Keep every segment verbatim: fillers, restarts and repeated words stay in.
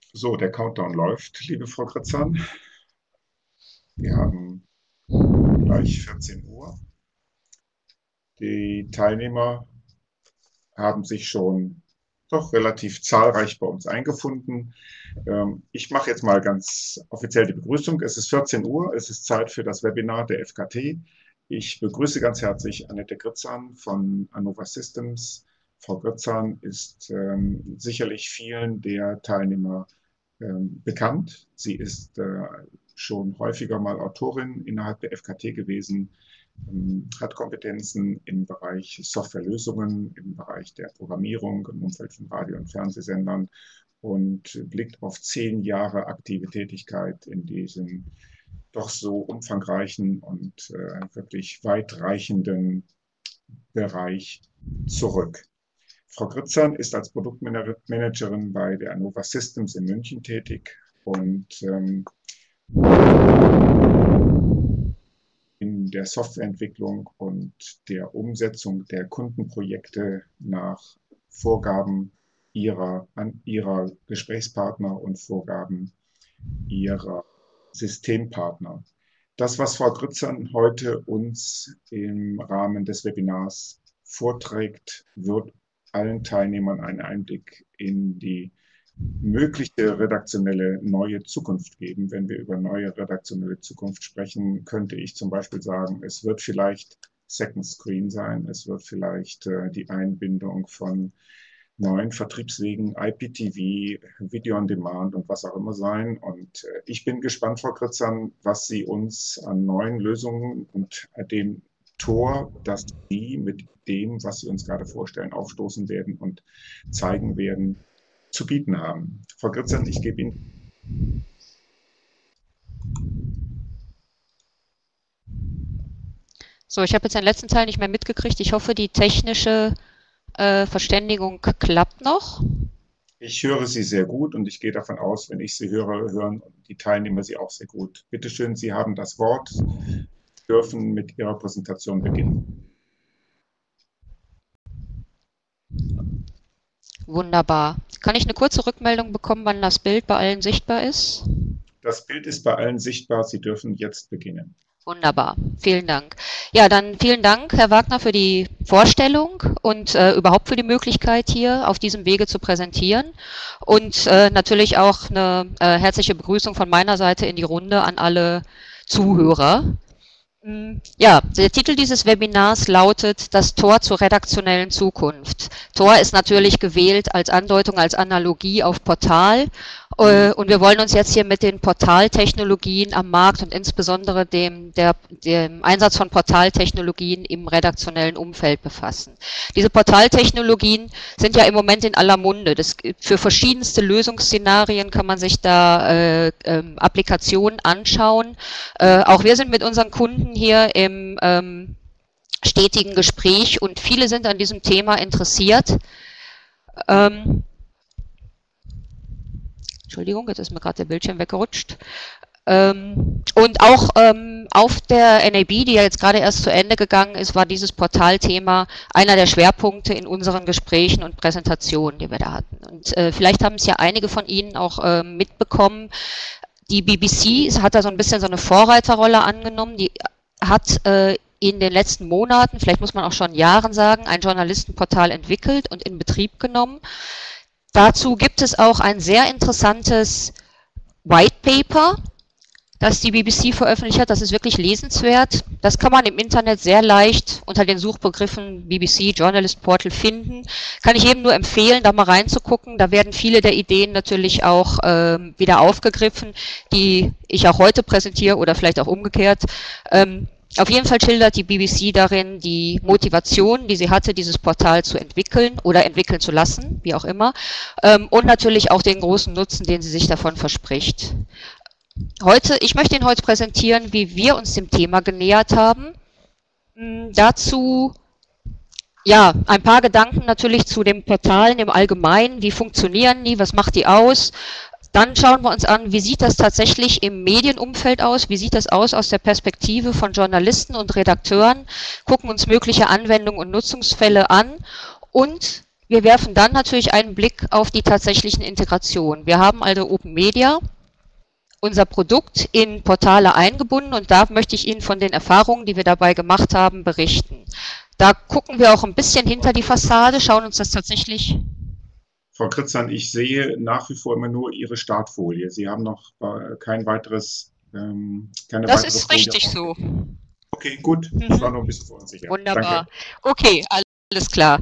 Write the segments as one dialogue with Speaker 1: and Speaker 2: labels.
Speaker 1: So, der Countdown läuft, liebe Frau Kritzan. Wir haben gleich vierzehn Uhr. Die Teilnehmer haben sich schon doch relativ zahlreich bei uns eingefunden. Ähm, Ich mache jetzt mal ganz offiziell die Begrüßung. Es ist vierzehn Uhr, es ist Zeit für das Webinar der F K T. Ich begrüße ganz herzlich Annette Kritzan von Anova Systems. Frau Kritzan ist ähm, sicherlich vielen der Teilnehmer ähm, bekannt. Sie ist äh, schon häufiger mal Autorin innerhalb der F K T gewesen, ähm, hat Kompetenzen im Bereich Softwarelösungen, im Bereich der Programmierung, im Umfeld von Radio- und Fernsehsendern und blickt auf zehn Jahre aktive Tätigkeit in diesem doch so umfangreichen und äh, wirklich weitreichenden Bereich zurück. Frau Kritzan ist als Produktmanagerin bei der Anova Systems in München tätig und ähm, in der Softwareentwicklung und der Umsetzung der Kundenprojekte nach Vorgaben ihrer, an ihrer Gesprächspartner und Vorgaben ihrer Systempartner. Das, was Frau Kritzan heute uns im Rahmen des Webinars vorträgt, wird allen Teilnehmern einen Einblick in die mögliche redaktionelle neue Zukunft geben. Wenn wir über neue redaktionelle Zukunft sprechen, könnte ich zum Beispiel sagen, es wird vielleicht Second Screen sein, es wird vielleicht äh, die Einbindung von neuen Vertriebswegen, I P T V, Video on Demand und was auch immer sein. Und äh, ich bin gespannt, Frau Kritzan, was Sie uns an neuen Lösungen und dem Tor, das Sie mit dem, was Sie uns gerade vorstellen, aufstoßen werden und zeigen werden, zu bieten haben. Frau Kritzan, ich gebe Ihnen.
Speaker 2: So, ich habe jetzt den letzten Teil nicht mehr mitgekriegt. Ich hoffe, die technische äh, Verständigung klappt noch.
Speaker 1: Ich höre Sie sehr gut und ich gehe davon aus, wenn ich Sie höre, hören die Teilnehmer Sie auch sehr gut. Bitte schön, Sie haben das Wort, Sie dürfen mit Ihrer Präsentation beginnen.
Speaker 2: Wunderbar. Kann ich eine kurze Rückmeldung bekommen, wann das Bild bei allen sichtbar ist?
Speaker 1: Das Bild ist bei allen sichtbar. Sie dürfen jetzt beginnen.
Speaker 2: Wunderbar, vielen Dank. Ja, dann vielen Dank, Herr Wagner, für die Vorstellung und äh, überhaupt für die Möglichkeit, hier auf diesem Wege zu präsentieren. Und äh, natürlich auch eine äh, herzliche Begrüßung von meiner Seite in die Runde an alle Zuhörer. Ja, der Titel dieses Webinars lautet Das Tor zur redaktionellen Zukunft. Tor ist natürlich gewählt als Andeutung, als Analogie auf Portal. Und wir wollen uns jetzt hier mit den Portaltechnologien am Markt und insbesondere dem, der, dem Einsatz von Portaltechnologien im redaktionellen Umfeld befassen. Diese Portaltechnologien sind ja im Moment in aller Munde. Das, für verschiedenste Lösungsszenarien kann man sich da äh, äh, Applikationen anschauen. Äh, auch wir sind mit unseren Kunden hier im ähm, stetigen Gespräch und viele sind an diesem Thema interessiert. Ähm, Entschuldigung, jetzt ist mir gerade der Bildschirm weggerutscht. Ähm, und auch ähm, auf der N A B, die ja jetzt gerade erst zu Ende gegangen ist, war dieses Portalthema einer der Schwerpunkte in unseren Gesprächen und Präsentationen, die wir da hatten. Und äh, vielleicht haben es ja einige von Ihnen auch äh, mitbekommen. Die B B C hat da so ein bisschen so eine Vorreiterrolle angenommen. Die hat äh, in den letzten Monaten, vielleicht muss man auch schon Jahren sagen, ein Journalistenportal entwickelt und in Betrieb genommen. Dazu gibt es auch ein sehr interessantes White Paper, das die B B C veröffentlicht hat. Das ist wirklich lesenswert. Das kann man im Internet sehr leicht unter den Suchbegriffen B B C Journalist Portal finden. Kann ich jedem nur empfehlen, da mal reinzugucken. Da werden viele der Ideen natürlich auch ähm, wieder aufgegriffen, die ich auch heute präsentiere oder vielleicht auch umgekehrt. Ähm, Auf jeden Fall schildert die B B C darin die Motivation, die sie hatte, dieses Portal zu entwickeln oder entwickeln zu lassen, wie auch immer, ähm, und natürlich auch den großen Nutzen, den sie sich davon verspricht. Heute, ich möchte Ihnen heute präsentieren, wie wir uns dem Thema genähert haben. Hm, dazu ja ein paar Gedanken natürlich zu den Portalen im Allgemeinen. Wie funktionieren die? Was macht die aus? Dann schauen wir uns an, wie sieht das tatsächlich im Medienumfeld aus, wie sieht das aus aus der Perspektive von Journalisten und Redakteuren, gucken uns mögliche Anwendungen und Nutzungsfälle an und wir werfen dann natürlich einen Blick auf die tatsächlichen Integrationen. Wir haben also Open Media, unser Produkt in Portale eingebunden und da möchte ich Ihnen von den Erfahrungen, die wir dabei gemacht haben, berichten. Da gucken wir auch ein bisschen hinter die Fassade, schauen uns das tatsächlich...
Speaker 1: Frau Kritzan, ich sehe nach wie vor immer nur Ihre Startfolie. Sie haben noch kein weiteres... Ähm, keine
Speaker 2: das
Speaker 1: weitere
Speaker 2: ist
Speaker 1: Folie
Speaker 2: richtig so.
Speaker 1: Okay, gut.
Speaker 2: Mhm.
Speaker 1: Ich war noch ein bisschen unsicher.
Speaker 2: Wunderbar.
Speaker 1: Danke.
Speaker 2: Okay, alles klar.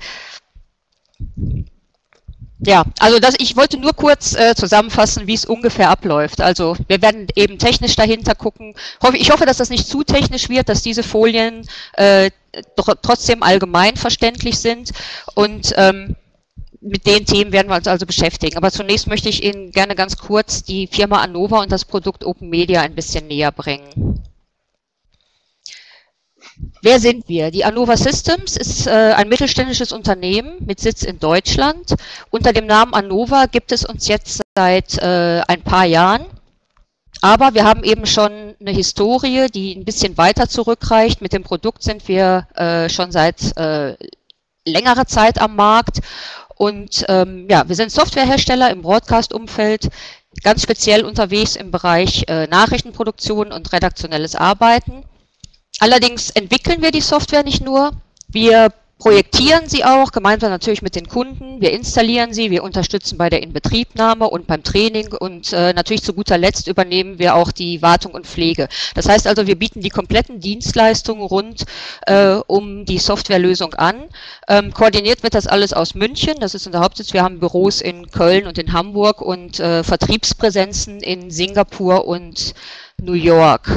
Speaker 2: Ja, also das, ich wollte nur kurz äh, zusammenfassen, wie es ungefähr abläuft. Also wir werden eben technisch dahinter gucken. Ich hoffe, dass das nicht zu technisch wird, dass diese Folien äh, trotzdem allgemein verständlich sind und ähm, mit den Themen werden wir uns also beschäftigen. Aber zunächst möchte ich Ihnen gerne ganz kurz die Firma ANOVA und das Produkt Open Media ein bisschen näher bringen. Wer sind wir? Die ANOVA Systems ist äh, ein mittelständisches Unternehmen mit Sitz in Deutschland. Unter dem Namen ANOVA gibt es uns jetzt seit äh, ein paar Jahren. Aber wir haben eben schon eine Historie, die ein bisschen weiter zurückreicht. Mit dem Produkt sind wir äh, schon seit äh, längerer Zeit am Markt. Und ähm, ja, wir sind Softwarehersteller im Broadcast-Umfeld, ganz speziell unterwegs im Bereich äh, Nachrichtenproduktion und redaktionelles Arbeiten. Allerdings entwickeln wir die Software nicht nur, wir projektieren sie auch, gemeinsam natürlich mit den Kunden, wir installieren sie, wir unterstützen bei der Inbetriebnahme und beim Training und äh, natürlich zu guter Letzt übernehmen wir auch die Wartung und Pflege. Das heißt also, wir bieten die kompletten Dienstleistungen rund äh, um die Softwarelösung an. Ähm, koordiniert wird das alles aus München, das ist unser Hauptsitz, wir haben Büros in Köln und in Hamburg und äh, Vertriebspräsenzen in Singapur und New York.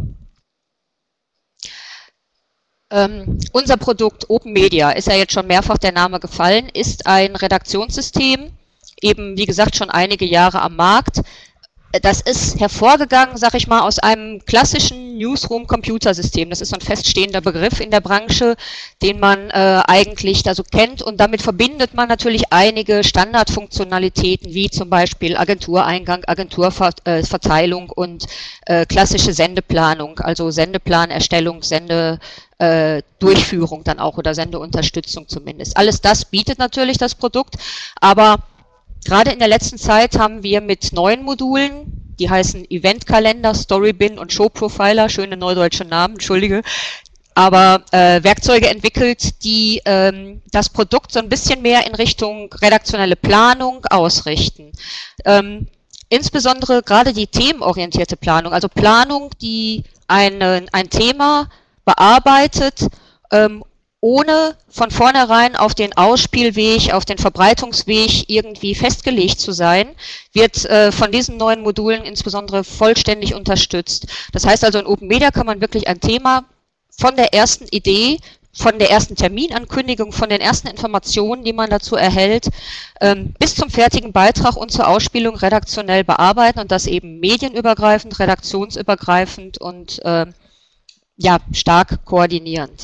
Speaker 2: Ähm, unser Produkt Open Media, ist ja jetzt schon mehrfach der Name gefallen, ist ein Redaktionssystem, eben wie gesagt schon einige Jahre am Markt. Das ist hervorgegangen, sag ich mal, aus einem klassischen Newsroom-Computersystem. Das ist so ein feststehender Begriff in der Branche, den man äh, eigentlich da so kennt und damit verbindet man natürlich einige Standardfunktionalitäten, wie zum Beispiel Agentureingang, Agenturverteilung und äh, klassische Sendeplanung, also Sendeplanerstellung, Sende Äh, Durchführung dann auch oder Sendeunterstützung zumindest. Alles das bietet natürlich das Produkt, aber gerade in der letzten Zeit haben wir mit neuen Modulen, die heißen Eventkalender, Storybin und Showprofiler, schöne neudeutsche Namen, entschuldige, aber äh, Werkzeuge entwickelt, die ähm, das Produkt so ein bisschen mehr in Richtung redaktionelle Planung ausrichten. Ähm, insbesondere gerade die themenorientierte Planung, also Planung, die eine, ein Thema bearbeitet, ähm, ohne von vornherein auf den Ausspielweg, auf den Verbreitungsweg irgendwie festgelegt zu sein, wird äh, von diesen neuen Modulen insbesondere vollständig unterstützt. Das heißt also, in Open Media kann man wirklich ein Thema von der ersten Idee, von der ersten Terminankündigung, von den ersten Informationen, die man dazu erhält, ähm, bis zum fertigen Beitrag und zur Ausspielung redaktionell bearbeiten und das eben medienübergreifend, redaktionsübergreifend und äh, ja, stark koordinierend.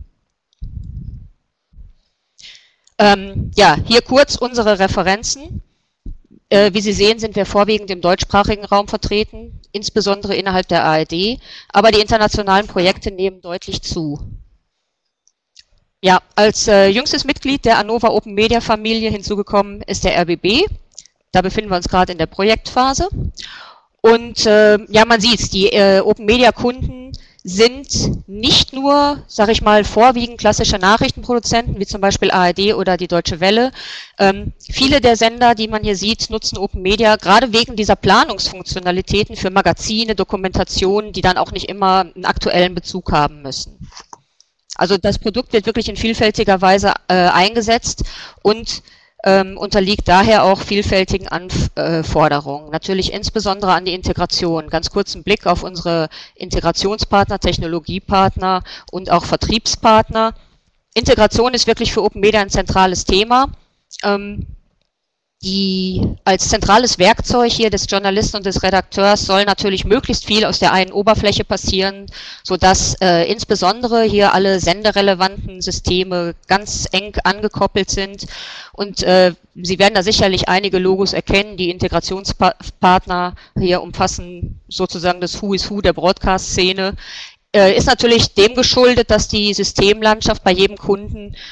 Speaker 2: Ähm, ja, hier kurz unsere Referenzen. Äh, wie Sie sehen, sind wir vorwiegend im deutschsprachigen Raum vertreten, insbesondere innerhalb der A R D, aber die internationalen Projekte nehmen deutlich zu. Ja, als äh, jüngstes Mitglied der ANOVA Open Media Familie hinzugekommen ist der R B B. Da befinden wir uns gerade in der Projektphase. Und äh, ja, man sieht es, die äh, Open Media Kunden sind nicht nur, sage ich mal, vorwiegend klassische Nachrichtenproduzenten, wie zum Beispiel A R D oder die Deutsche Welle. Ähm, viele der Sender, die man hier sieht, nutzen Open Media gerade wegen dieser Planungsfunktionalitäten für Magazine, Dokumentationen, die dann auch nicht immer einen aktuellen Bezug haben müssen. Also das Produkt wird wirklich in vielfältiger Weise äh, eingesetzt und Ähm, unterliegt daher auch vielfältigen Anforderungen. Natürlich insbesondere an die Integration. Ganz kurzen Blick auf unsere Integrationspartner, Technologiepartner und auch Vertriebspartner. Integration ist wirklich für Open Media ein zentrales Thema. Ähm, die als zentrales Werkzeug hier des Journalisten und des Redakteurs soll natürlich möglichst viel aus der einen Oberfläche passieren, sodass äh, insbesondere hier alle senderelevanten Systeme ganz eng angekoppelt sind. Und äh, Sie werden da sicherlich einige Logos erkennen. Die Integrationspartner hier umfassen sozusagen das Who is Who der Broadcast-Szene. Äh, ist natürlich dem geschuldet, dass die Systemlandschaft bei jedem Kunden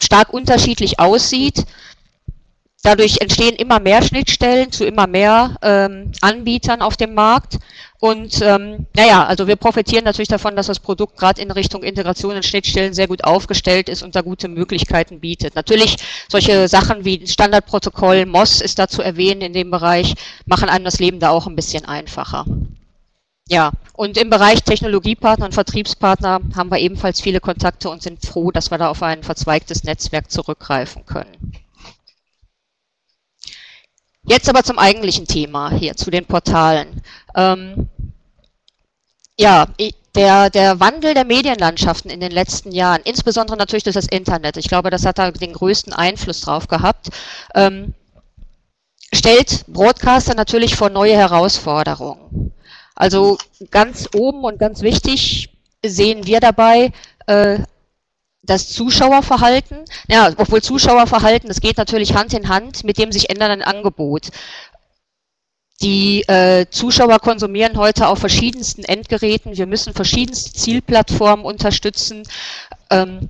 Speaker 2: stark unterschiedlich aussieht. Dadurch entstehen immer mehr Schnittstellen zu immer mehr ähm, Anbietern auf dem Markt. Und ähm, naja, also wir profitieren natürlich davon, dass das Produkt gerade in Richtung Integration und Schnittstellen sehr gut aufgestellt ist und da gute Möglichkeiten bietet. Natürlich solche Sachen wie Standardprotokoll, M O S ist da zu erwähnen in dem Bereich, machen einem das Leben da auch ein bisschen einfacher. Ja, und im Bereich Technologiepartner und Vertriebspartner haben wir ebenfalls viele Kontakte und sind froh, dass wir da auf ein verzweigtes Netzwerk zurückgreifen können. Jetzt aber zum eigentlichen Thema hier, zu den Portalen. Ähm, ja, der, der Wandel der Medienlandschaften in den letzten Jahren, insbesondere natürlich durch das Internet, ich glaube, das hat da den größten Einfluss drauf gehabt, ähm, stellt Broadcaster natürlich vor neue Herausforderungen. Also ganz oben und ganz wichtig sehen wir dabei, äh, das Zuschauerverhalten, ja, obwohl Zuschauerverhalten, das geht natürlich Hand in Hand mit dem sich ändernden Angebot. Die äh, Zuschauer konsumieren heute auf verschiedensten Endgeräten, wir müssen verschiedenste Zielplattformen unterstützen, ähm,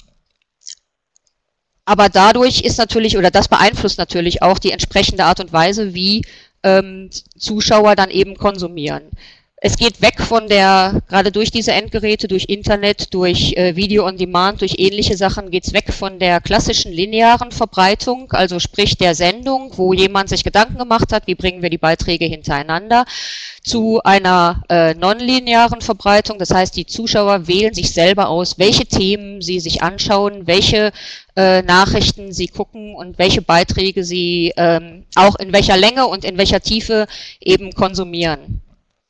Speaker 2: aber dadurch ist natürlich, oder das beeinflusst natürlich auch die entsprechende Art und Weise, wie ähm, Zuschauer dann eben konsumieren. Es geht weg von der, gerade durch diese Endgeräte, durch Internet, durch äh, Video on Demand, durch ähnliche Sachen, geht es weg von der klassischen linearen Verbreitung, also sprich der Sendung, wo jemand sich Gedanken gemacht hat, wie bringen wir die Beiträge hintereinander, zu einer äh, nonlinearen Verbreitung. Das heißt, die Zuschauer wählen sich selber aus, welche Themen sie sich anschauen, welche äh, Nachrichten sie gucken und welche Beiträge sie ähm, auch in welcher Länge und in welcher Tiefe eben konsumieren.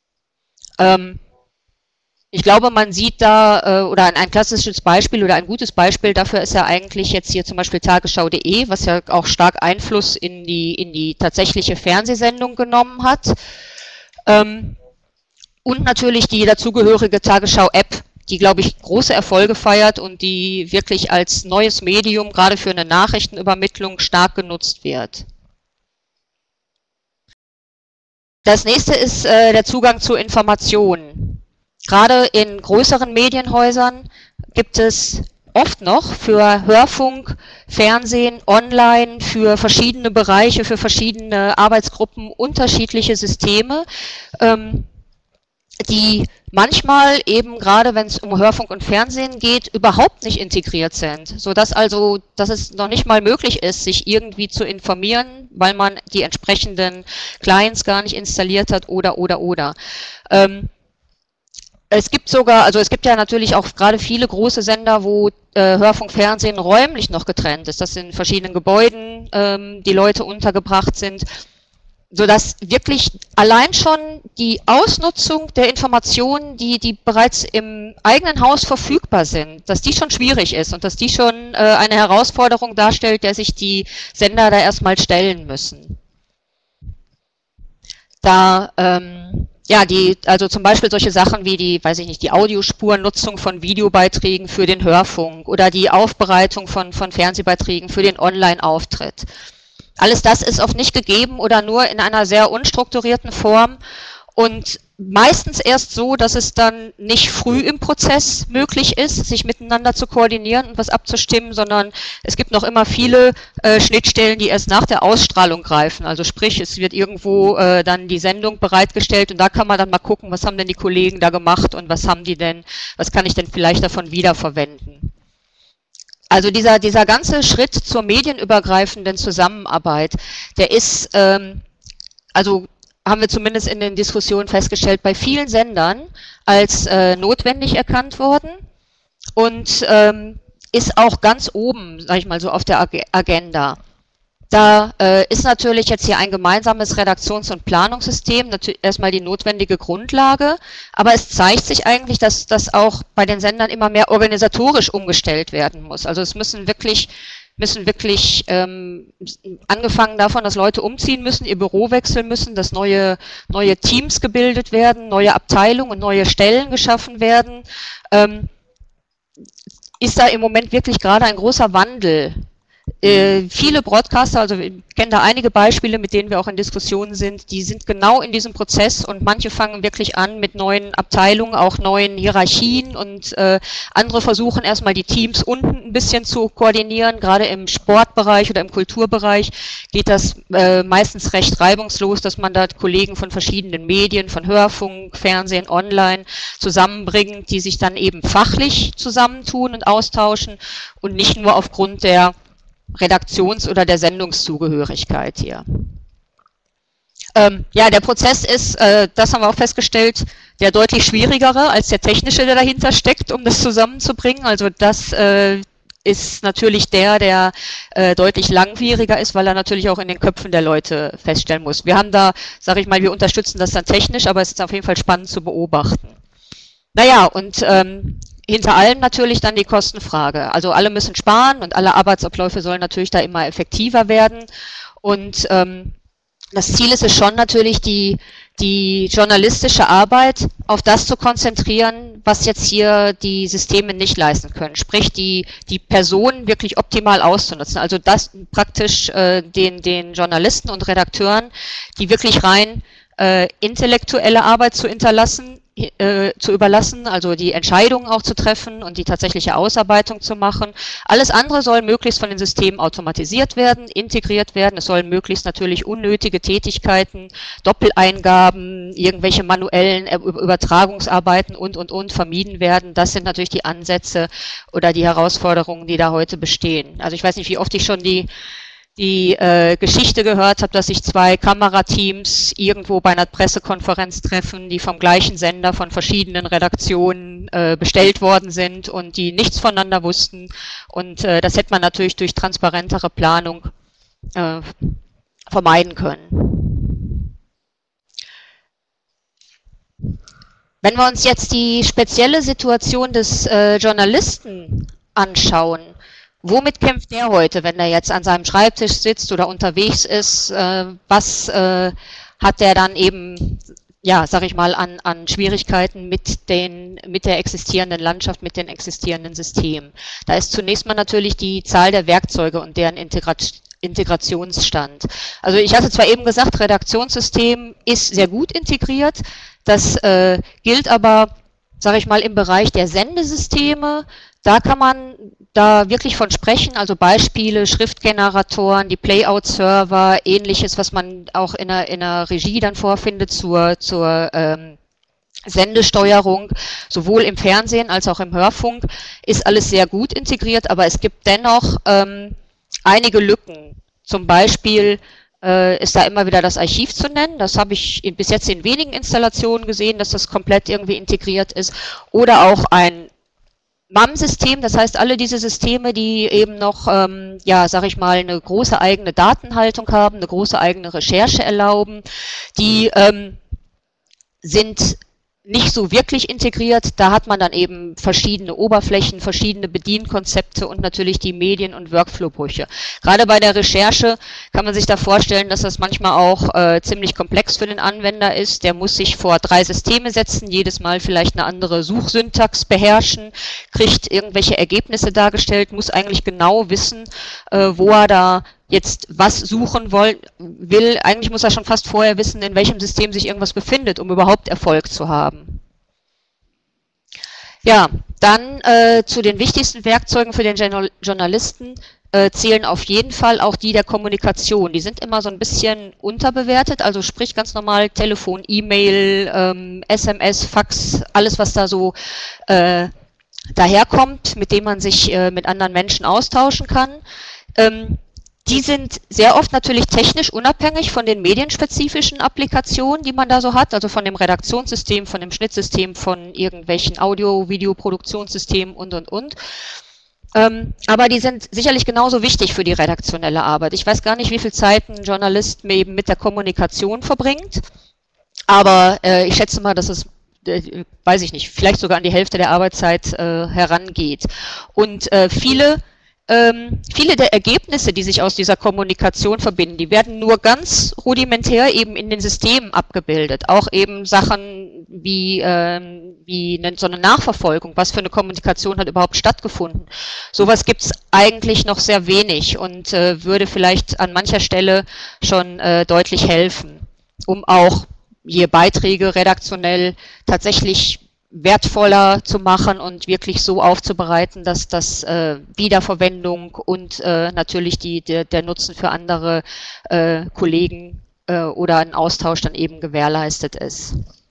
Speaker 2: Ich glaube, man sieht da, oder ein klassisches Beispiel oder ein gutes Beispiel dafür ist ja eigentlich jetzt hier zum Beispiel Tagesschau punkt de, was ja auch stark Einfluss in die, in die tatsächliche Fernsehsendung genommen hat. Und natürlich die dazugehörige Tagesschau-App, die, glaube ich, große Erfolge feiert und die wirklich als neues Medium, gerade für eine Nachrichtenübermittlung, stark genutzt wird. Das nächste ist äh, der Zugang zu Informationen. Gerade in größeren Medienhäusern gibt es oft noch für Hörfunk, Fernsehen, Online, für verschiedene Bereiche, für verschiedene Arbeitsgruppen unterschiedliche Systeme, ähm, die manchmal eben gerade, wenn es um Hörfunk und Fernsehen geht, überhaupt nicht integriert sind, sodass also, dass es noch nicht mal möglich ist, sich irgendwie zu informieren, weil man die entsprechenden Clients gar nicht installiert hat oder, oder, oder. Ähm, es gibt sogar, also es gibt ja natürlich auch gerade viele große Sender, wo äh, Hörfunk, Fernsehen räumlich noch getrennt ist, dass in verschiedenen Gebäuden ähm, die Leute untergebracht sind, sodass wirklich allein schon die Ausnutzung der Informationen, die, die bereits im eigenen Haus verfügbar sind, dass die schon schwierig ist und dass die schon äh, eine Herausforderung darstellt, der sich die Sender da erstmal stellen müssen. Da, ähm, ja, die, also zum Beispiel solche Sachen wie die, weiß ich nicht, die Audiospurnutzung von Videobeiträgen für den Hörfunk oder die Aufbereitung von, von Fernsehbeiträgen für den Online-Auftritt. Alles das ist oft nicht gegeben oder nur in einer sehr unstrukturierten Form und meistens erst so, dass es dann nicht früh im Prozess möglich ist, sich miteinander zu koordinieren und was abzustimmen, sondern es gibt noch immer viele äh, Schnittstellen, die erst nach der Ausstrahlung greifen. Also sprich, es wird irgendwo äh, dann die Sendung bereitgestellt und da kann man dann mal gucken, was haben denn die Kollegen da gemacht und was haben die denn, was kann ich denn vielleicht davon wiederverwenden. Also dieser, dieser ganze Schritt zur medienübergreifenden Zusammenarbeit, der ist, ähm, also haben wir zumindest in den Diskussionen festgestellt, bei vielen Sendern als äh, notwendig erkannt worden und ähm, ist auch ganz oben, sage ich mal so, auf der Ag Agenda. Da äh, ist natürlich jetzt hier ein gemeinsames Redaktions- und Planungssystem natürlich erstmal die notwendige Grundlage, aber es zeigt sich eigentlich, dass das auch bei den Sendern immer mehr organisatorisch umgestellt werden muss. Also es müssen wirklich, müssen wirklich ähm, angefangen davon, dass Leute umziehen müssen, ihr Büro wechseln müssen, dass neue, neue Teams gebildet werden, neue Abteilungen und neue Stellen geschaffen werden. Ähm, ist da im Moment wirklich gerade ein großer Wandel äh, viele Broadcaster, also wir kennen da einige Beispiele, mit denen wir auch in Diskussionen sind, die sind genau in diesem Prozess und manche fangen wirklich an mit neuen Abteilungen, auch neuen Hierarchien und äh, andere versuchen erstmal die Teams unten ein bisschen zu koordinieren. Gerade im Sportbereich oder im Kulturbereich geht das äh, meistens recht reibungslos, dass man da Kollegen von verschiedenen Medien, von Hörfunk, Fernsehen, Online zusammenbringt, die sich dann eben fachlich zusammentun und austauschen und nicht nur aufgrund der Redaktions- oder der Sendungszugehörigkeit hier. Ähm, ja, der Prozess ist, äh, das haben wir auch festgestellt, der deutlich schwierigere als der technische, der dahinter steckt, um das zusammenzubringen. Also das äh, ist natürlich der, der äh, deutlich langwieriger ist, weil er natürlich auch in den Köpfen der Leute feststellen muss. Wir haben da, sage ich mal, wir unterstützen das dann technisch, aber es ist auf jeden Fall spannend zu beobachten. Naja, und ähm, hinter allem natürlich dann die Kostenfrage. Also alle müssen sparen und alle Arbeitsabläufe sollen natürlich da immer effektiver werden. Und ähm, das Ziel ist es schon natürlich, die, die journalistische Arbeit auf das zu konzentrieren, was jetzt hier die Systeme nicht leisten können. Sprich, die, die Personen wirklich optimal auszunutzen. Also das praktisch äh, den, den Journalisten und Redakteuren, die wirklich rein äh, intellektuelle Arbeit zu hinterlassen, Äh, zu überlassen, also die Entscheidungen auch zu treffen und die tatsächliche Ausarbeitung zu machen. Alles andere soll möglichst von den Systemen automatisiert werden, integriert werden. Es sollen möglichst natürlich unnötige Tätigkeiten, Doppeleingaben, irgendwelche manuellen Übertragungsarbeiten und, und, und vermieden werden. Das sind natürlich die Ansätze oder die Herausforderungen, die da heute bestehen. Also ich weiß nicht, wie oft ich schon die die äh, Geschichte gehört habe, dass sich zwei Kamerateams irgendwo bei einer Pressekonferenz treffen, die vom gleichen Sender von verschiedenen Redaktionen äh, bestellt worden sind und die nichts voneinander wussten. Und äh, das hätte man natürlich durch transparentere Planung äh, vermeiden können. Wenn wir uns jetzt die spezielle Situation des äh, Journalisten anschauen, womit kämpft der heute, wenn er jetzt an seinem Schreibtisch sitzt oder unterwegs ist? Äh, was äh, hat der dann eben, ja, sag ich mal, an, an Schwierigkeiten mit, den, mit der existierenden Landschaft, mit den existierenden Systemen? Da ist zunächst mal natürlich die Zahl der Werkzeuge und deren Integration. Integrationsstand. Also ich hatte zwar eben gesagt, Redaktionssystem ist sehr gut integriert, das äh, gilt aber, sage ich mal, im Bereich der Sendesysteme. Da kann man da wirklich von sprechen, also Beispiele, Schriftgeneratoren, die Playout-Server, ähnliches, was man auch in der, in der Regie dann vorfindet zur, zur ähm, Sendesteuerung, sowohl im Fernsehen als auch im Hörfunk, ist alles sehr gut integriert, aber es gibt dennoch ähm, einige Lücken. Zum Beispiel äh, ist da immer wieder das Archiv zu nennen. Das habe ich in, bis jetzt in wenigen Installationen gesehen, dass das komplett irgendwie integriert ist. Oder auch ein M A M-System, das heißt alle diese Systeme, die eben noch, ähm, ja, sag ich mal, eine große eigene Datenhaltung haben, eine große eigene Recherche erlauben, die ähm, sind nicht so wirklich integriert. Da hat man dann eben verschiedene Oberflächen, verschiedene Bedienkonzepte und natürlich die Medien- und Workflow-Brüche. Gerade bei der Recherche kann man sich da vorstellen, dass das manchmal auch äh, ziemlich komplex für den Anwender ist. Der muss sich vor drei Systeme setzen, jedes Mal vielleicht eine andere Suchsyntax beherrschen, kriegt irgendwelche Ergebnisse dargestellt, muss eigentlich genau wissen, äh, wo er da jetzt was suchen will, will, eigentlich muss er schon fast vorher wissen, in welchem System sich irgendwas befindet, um überhaupt Erfolg zu haben. Ja, dann äh, zu den wichtigsten Werkzeugen für den Journal Journalisten äh, zählen auf jeden Fall auch die der Kommunikation. Die sind immer so ein bisschen unterbewertet, also sprich ganz normal Telefon, E-Mail, ähm, S M S, Fax, alles was da so äh, daherkommt, mit dem man sich äh, mit anderen Menschen austauschen kann. Ähm, Die sind sehr oft natürlich technisch unabhängig von den medienspezifischen Applikationen, die man da so hat, also von dem Redaktionssystem, von dem Schnittsystem, von irgendwelchen Audio-Video-Produktionssystemen und, und, und. Ähm, aber die sind sicherlich genauso wichtig für die redaktionelle Arbeit. Ich weiß gar nicht, wie viel Zeit ein Journalist eben mit der Kommunikation verbringt, aber äh, ich schätze mal, dass es äh, weiß ich nicht, vielleicht sogar an die Hälfte der Arbeitszeit äh, herangeht. Und äh, viele Ähm, viele der Ergebnisse, die sich aus dieser Kommunikation verbinden, die werden nur ganz rudimentär eben in den Systemen abgebildet. Auch eben Sachen wie, ähm, wie eine, so eine Nachverfolgung, was für eine Kommunikation hat überhaupt stattgefunden. Sowas gibt es eigentlich noch sehr wenig und äh, würde vielleicht an mancher Stelle schon äh, deutlich helfen, um auch hier Beiträge redaktionell tatsächlich wertvoller zu machen und wirklich so aufzubereiten, dass das äh, Wiederverwendung und äh, natürlich die, der, der Nutzen für andere äh, Kollegen äh, oder ein Austausch dann eben gewährleistet ist.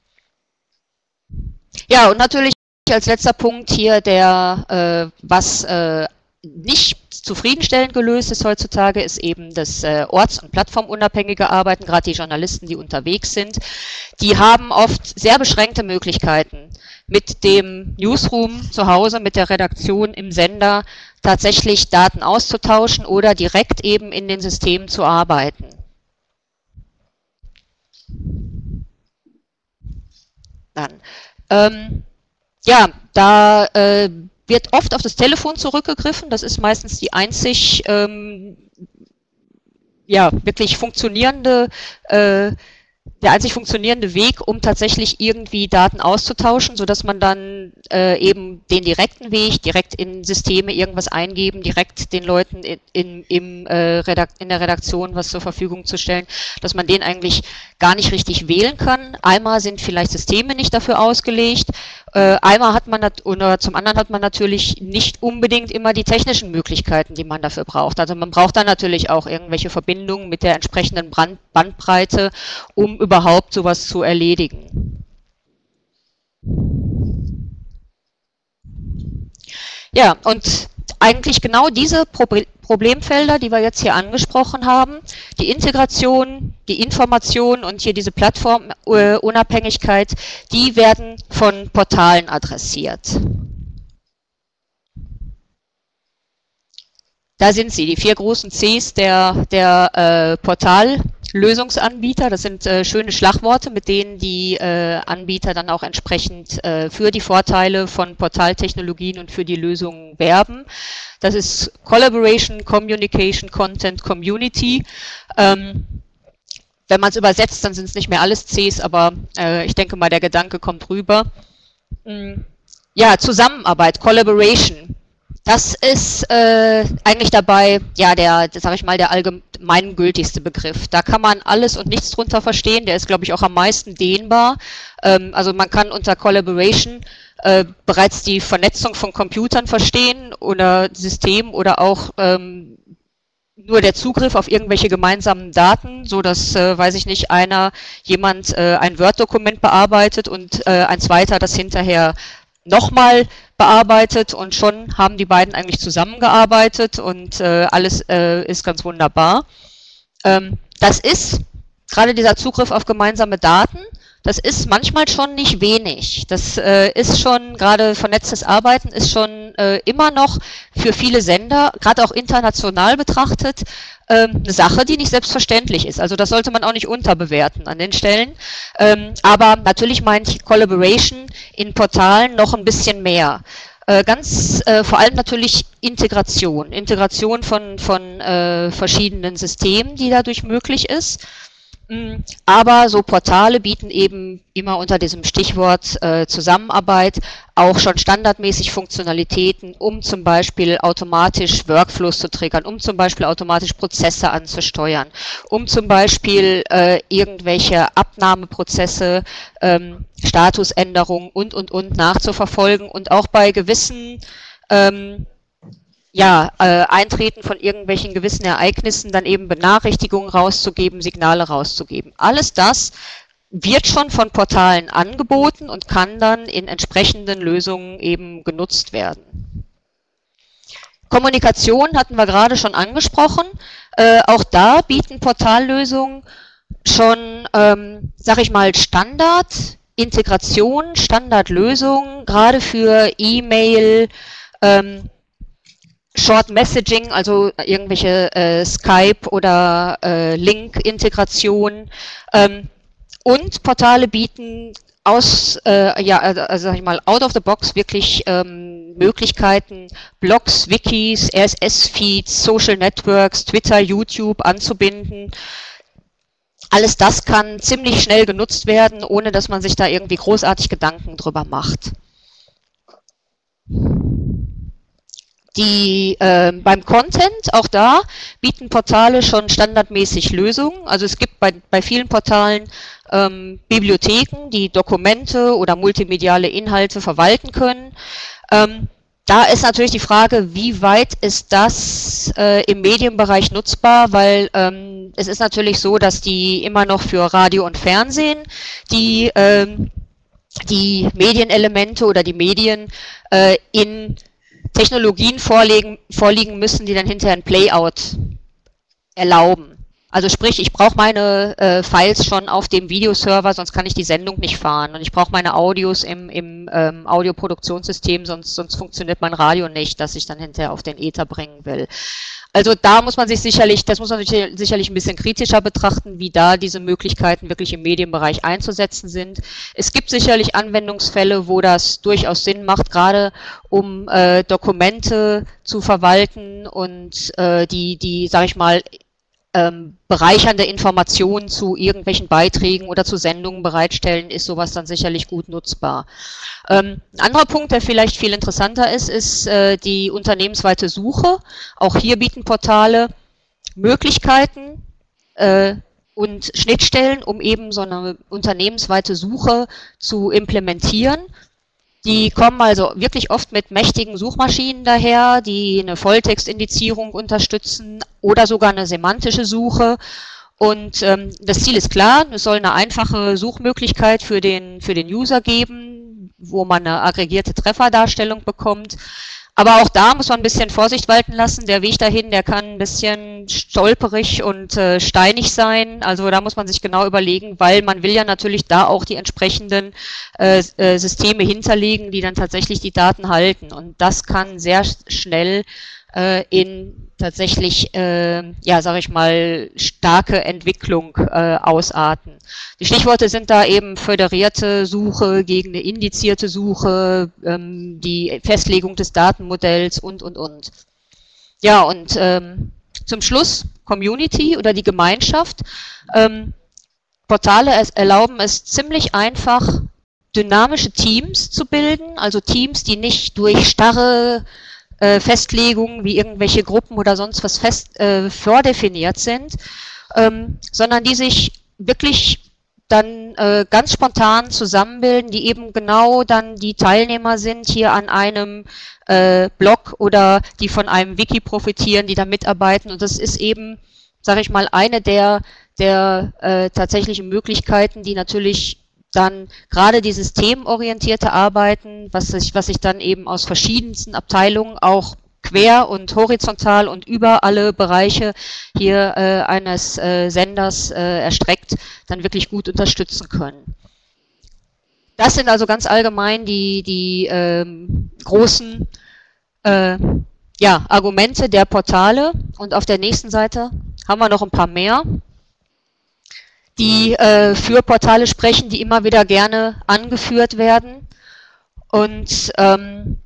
Speaker 2: Ja, und natürlich als letzter Punkt hier der, äh, was äh, nicht zufriedenstellend gelöst ist heutzutage, ist eben das äh, orts- und plattformunabhängige Arbeiten, gerade die Journalisten, die unterwegs sind. Die haben oft sehr beschränkte Möglichkeiten, mit dem Newsroom zu Hause, mit der Redaktion im Sender tatsächlich Daten auszutauschen oder direkt eben in den Systemen zu arbeiten. Dann, ähm, ja, da äh, wird oft auf das Telefon zurückgegriffen. Das ist meistens die einzig ähm, ja, wirklich funktionierende, äh, der einzig funktionierende Weg, um tatsächlich irgendwie Daten auszutauschen, sodass man dann äh, eben den direkten Weg, direkt in Systeme irgendwas eingeben, direkt den Leuten in, in, im, äh, Redakt, in der Redaktion was zur Verfügung zu stellen, dass man den eigentlich gar nicht richtig wählen kann. Einmal sind vielleicht Systeme nicht dafür ausgelegt, äh, einmal hat man, oder zum anderen hat man natürlich nicht unbedingt immer die technischen Möglichkeiten, die man dafür braucht. Also man braucht dann natürlich auch irgendwelche Verbindungen mit der entsprechenden Brand, Bandbreite, um überhaupt sowas zu erledigen. Ja, und eigentlich genau diese Pro Problemfelder, die wir jetzt hier angesprochen haben, die Integration, die Information und hier diese Plattformunabhängigkeit, die werden von Portalen adressiert. Da sind sie, die vier großen Cs der, der äh, Portallösungsanbieter. Das sind äh, schöne Schlagworte, mit denen die äh, Anbieter dann auch entsprechend äh, für die Vorteile von Portaltechnologien und für die Lösungen werben. Das ist Collaboration, Communication, Content, Community. Ähm, wenn man es übersetzt, dann sind es nicht mehr alles Cs, aber äh, ich denke mal, der Gedanke kommt rüber. Mhm. Ja, Zusammenarbeit, Collaboration. Das ist äh, eigentlich dabei, ja, der, sag ich mal, der allgemeingültigste Begriff. Da kann man alles und nichts drunter verstehen. Der ist, glaube ich, auch am meisten dehnbar. Ähm, also man kann unter Collaboration äh, bereits die Vernetzung von Computern verstehen oder Systemen oder auch ähm, nur der Zugriff auf irgendwelche gemeinsamen Daten, so dass, äh, weiß ich nicht, einer, jemand äh, ein Word-Dokument bearbeitet und äh, ein zweiter das hinterher nochmal bearbeitet und schon haben die beiden eigentlich zusammengearbeitet und äh, alles äh, ist ganz wunderbar. Ähm, das ist, gerade dieser Zugriff auf gemeinsame Daten, das ist manchmal schon nicht wenig. Das äh, ist schon, gerade vernetztes Arbeiten ist schon äh, immer noch für viele Sender, gerade auch international betrachtet, ähm, eine Sache, die nicht selbstverständlich ist. Also das sollte man auch nicht unterbewerten an den Stellen. Ähm, aber natürlich meint Collaboration in Portalen noch ein bisschen mehr. Äh, ganz äh, vor allem natürlich Integration. Integration von, von äh, verschiedenen Systemen, die dadurch möglich ist. Aber so Portale bieten eben immer unter diesem Stichwort äh, Zusammenarbeit auch schon standardmäßig Funktionalitäten, um zum Beispiel automatisch Workflows zu triggern, um zum Beispiel automatisch Prozesse anzusteuern, um zum Beispiel äh, irgendwelche Abnahmeprozesse, ähm, Statusänderungen und, und, und nachzuverfolgen und auch bei gewissen ähm, ja, äh, Eintreten von irgendwelchen gewissen Ereignissen dann eben Benachrichtigungen rauszugeben, Signale rauszugeben. Alles das wird schon von Portalen angeboten und kann dann in entsprechenden Lösungen eben genutzt werden. Kommunikation hatten wir gerade schon angesprochen. Äh, auch da bieten Portallösungen schon, ähm, sag ich mal, Standard, Integration, Standardlösungen, gerade für E-Mail, ähm, Short Messaging, also irgendwelche äh, Skype oder äh, Link-Integration. Ähm, und Portale bieten aus, äh, ja, also sag ich mal, out of the box wirklich ähm, Möglichkeiten, Blogs, Wikis, R S S-Feeds, Social Networks, Twitter, YouTube anzubinden. alles das kann ziemlich schnell genutzt werden, ohne dass man sich da irgendwie großartig Gedanken drüber macht. Die, äh, beim Content, auch da bieten Portale schon standardmäßig Lösungen. Also es gibt bei, bei vielen Portalen ähm, Bibliotheken, die Dokumente oder multimediale Inhalte verwalten können. Ähm, da ist natürlich die Frage, wie weit ist das äh, im Medienbereich nutzbar, weil ähm, es ist natürlich so, dass die immer noch für Radio und Fernsehen die, ähm, die Medienelemente oder die Medien äh, in Technologien vorlegen, vorliegen müssen, die dann hinterher ein Playout erlauben. Also sprich, ich brauche meine äh, Files schon auf dem Videoserver, sonst kann ich die Sendung nicht fahren. Und ich brauche meine Audios im, im ähm, Audioproduktionssystem, sonst, sonst funktioniert mein Radio nicht, das ich dann hinterher auf den Äther bringen will. Also da muss man sich sicherlich, das muss man sich sicherlich ein bisschen kritischer betrachten, wie da diese Möglichkeiten wirklich im Medienbereich einzusetzen sind. Es gibt sicherlich Anwendungsfälle, wo das durchaus Sinn macht, gerade um äh, Dokumente zu verwalten und äh, die, die, sag ich mal, ähm, bereichernde Informationen zu irgendwelchen Beiträgen oder zu Sendungen bereitstellen, ist sowas dann sicherlich gut nutzbar. Ähm, ein anderer Punkt, der vielleicht viel interessanter ist, ist äh, die unternehmensweite Suche. Auch hier bieten Portale Möglichkeiten äh, und Schnittstellen, um eben so eine unternehmensweite Suche zu implementieren. Die kommen also wirklich oft mit mächtigen Suchmaschinen daher, die eine Volltextindizierung unterstützen oder sogar eine semantische Suche. Und ähm, das Ziel ist klar, es soll eine einfache Suchmöglichkeit für den, für den User geben, wo man eine aggregierte Trefferdarstellung bekommt. Aber auch da muss man ein bisschen Vorsicht walten lassen. Der Weg dahin, der kann ein bisschen stolperig und äh, steinig sein. Also da muss man sich genau überlegen, weil man will ja natürlich da auch die entsprechenden äh, äh, Systeme hinterlegen, die dann tatsächlich die Daten halten. Und das kann sehr schnell äh, in tatsächlich, äh, ja, sage ich mal, starke Entwicklung äh, ausarten. Die Stichworte sind da eben föderierte Suche gegen eine indizierte Suche, ähm, die Festlegung des Datenmodells und, und, und. Ja, und ähm, zum Schluss Community oder die Gemeinschaft. Ähm, Portale es erlauben es ziemlich einfach, dynamische Teams zu bilden, also Teams, die nicht durch starre Äh, Festlegungen wie irgendwelche Gruppen oder sonst was fest äh, vordefiniert sind, ähm, sondern die sich wirklich dann äh, ganz spontan zusammenbilden, die eben genau dann die Teilnehmer sind hier an einem äh, Blog oder die von einem Wiki profitieren, die da mitarbeiten. Und das ist eben, sage ich mal, eine der, der äh, tatsächlichen Möglichkeiten, die natürlich dann gerade dieses themenorientierte Arbeiten, was sich, was sich dann eben aus verschiedensten Abteilungen auch quer und horizontal und über alle Bereiche hier äh, eines äh, Senders äh, erstreckt, dann wirklich gut unterstützen können. Das sind also ganz allgemein die, die ähm, großen äh, ja, Argumente der Portale. Und auf der nächsten Seite haben wir noch ein paar mehr, die äh, für Portale sprechen, die immer wieder gerne angeführt werden. Und ähm,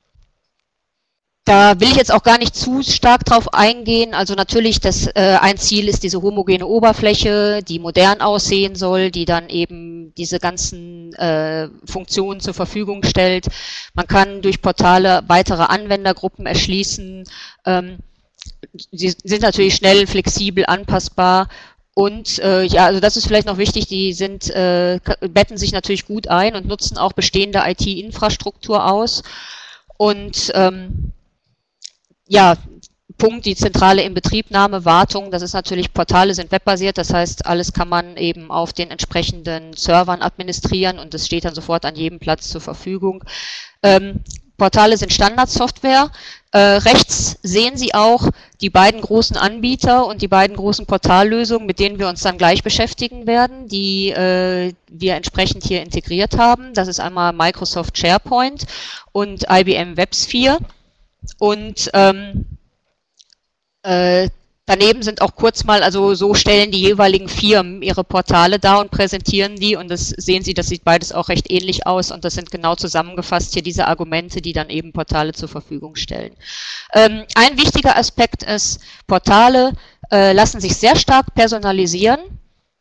Speaker 2: da will ich jetzt auch gar nicht zu stark drauf eingehen. Also natürlich, das, äh, ein Ziel ist diese homogene Oberfläche, die modern aussehen soll, die dann eben diese ganzen äh, Funktionen zur Verfügung stellt. Man kann durch Portale weitere Anwendergruppen erschließen. Ähm, sie sind natürlich schnell, flexibel, anpassbar. Und äh, ja, also das ist vielleicht noch wichtig, die sind, äh, betten sich natürlich gut ein und nutzen auch bestehende I T-Infrastruktur aus. Und ähm, ja, Punkt, die zentrale Inbetriebnahme, Wartung, das ist natürlich, Portale sind webbasiert, das heißt, alles kann man eben auf den entsprechenden Servern administrieren und das steht dann sofort an jedem Platz zur Verfügung. Ähm, Portale sind Standardsoftware. Äh, rechts sehen Sie auch die beiden großen Anbieter und die beiden großen Portallösungen, mit denen wir uns dann gleich beschäftigen werden, die äh, wir entsprechend hier integriert haben. Das ist einmal Microsoft SharePoint und I B M WebSphere. Und ähm, äh, daneben sind auch kurz mal, also so stellen die jeweiligen Firmen ihre Portale dar und präsentieren die und das sehen Sie, das sieht beides auch recht ähnlich aus und das sind genau zusammengefasst hier diese Argumente, die dann eben Portale zur Verfügung stellen. Ähm, ein wichtiger Aspekt ist, Portale äh, lassen sich sehr stark personalisieren.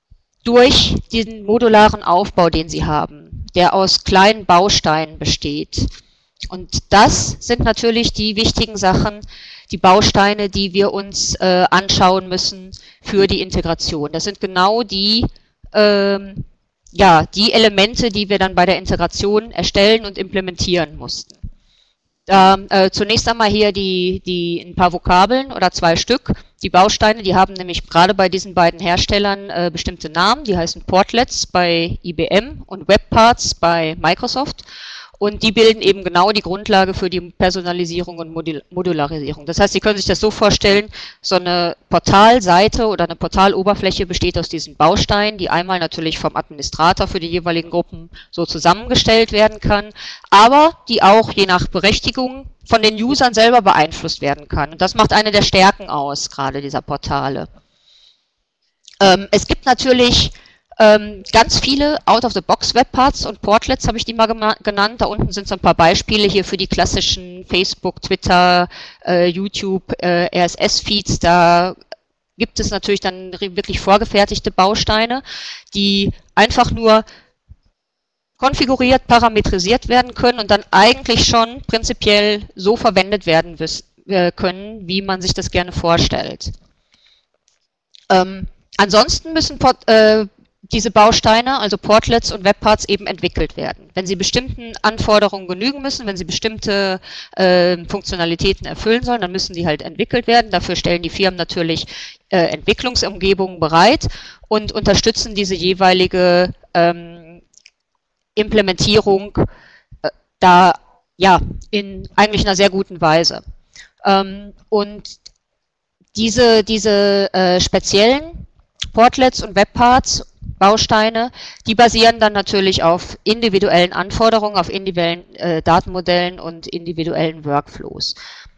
Speaker 2: durch diesen modularen Aufbau, den sie haben, der aus kleinen Bausteinen besteht. Und das sind natürlich die wichtigen Sachen, die Bausteine, die wir uns äh, anschauen müssen für die Integration. Das sind genau die, ähm, ja, die Elemente, die wir dann bei der Integration erstellen und implementieren mussten. Da, äh, zunächst einmal hier die, die ein paar Vokabeln oder zwei Stück. Die Bausteine, die haben nämlich gerade bei diesen beiden Herstellern äh, bestimmte Namen. Die heißen Portlets bei I B M und Webparts bei Microsoft. Und die bilden eben genau die Grundlage für die Personalisierung und Modularisierung. Das heißt, Sie können sich das so vorstellen, so eine Portalseite oder eine Portaloberfläche besteht aus diesen Bausteinen, die einmal natürlich vom Administrator für die jeweiligen Gruppen so zusammengestellt werden kann, aber die auch je nach Berechtigung von den Usern selber beeinflusst werden kann. Und das macht eine der Stärken aus, gerade dieser Portale. Ähm, es gibt natürlich Ähm, ganz viele Out-of-the-Box-Webparts und Portlets habe ich die mal genannt. Da unten sind so ein paar Beispiele hier für die klassischen Facebook, Twitter, äh, YouTube, äh, R S S-Feeds. Da gibt es natürlich dann wirklich vorgefertigte Bausteine, die einfach nur konfiguriert, parametrisiert werden können und dann eigentlich schon prinzipiell so verwendet werden äh, können, wie man sich das gerne vorstellt. Ähm, ansonsten müssen Port äh, diese Bausteine, also Portlets und Webparts, eben entwickelt werden. Wenn sie bestimmten Anforderungen genügen müssen, wenn sie bestimmte äh, Funktionalitäten erfüllen sollen, dann müssen die halt entwickelt werden. Dafür stellen die Firmen natürlich äh, Entwicklungsumgebungen bereit und unterstützen diese jeweilige ähm, Implementierung äh, da ja in eigentlich einer sehr guten Weise. Ähm, und diese, diese äh, speziellen Portlets und Webparts, Bausteine, die basieren dann natürlich auf individuellen Anforderungen, auf individuellen äh, Datenmodellen und individuellen Workflows.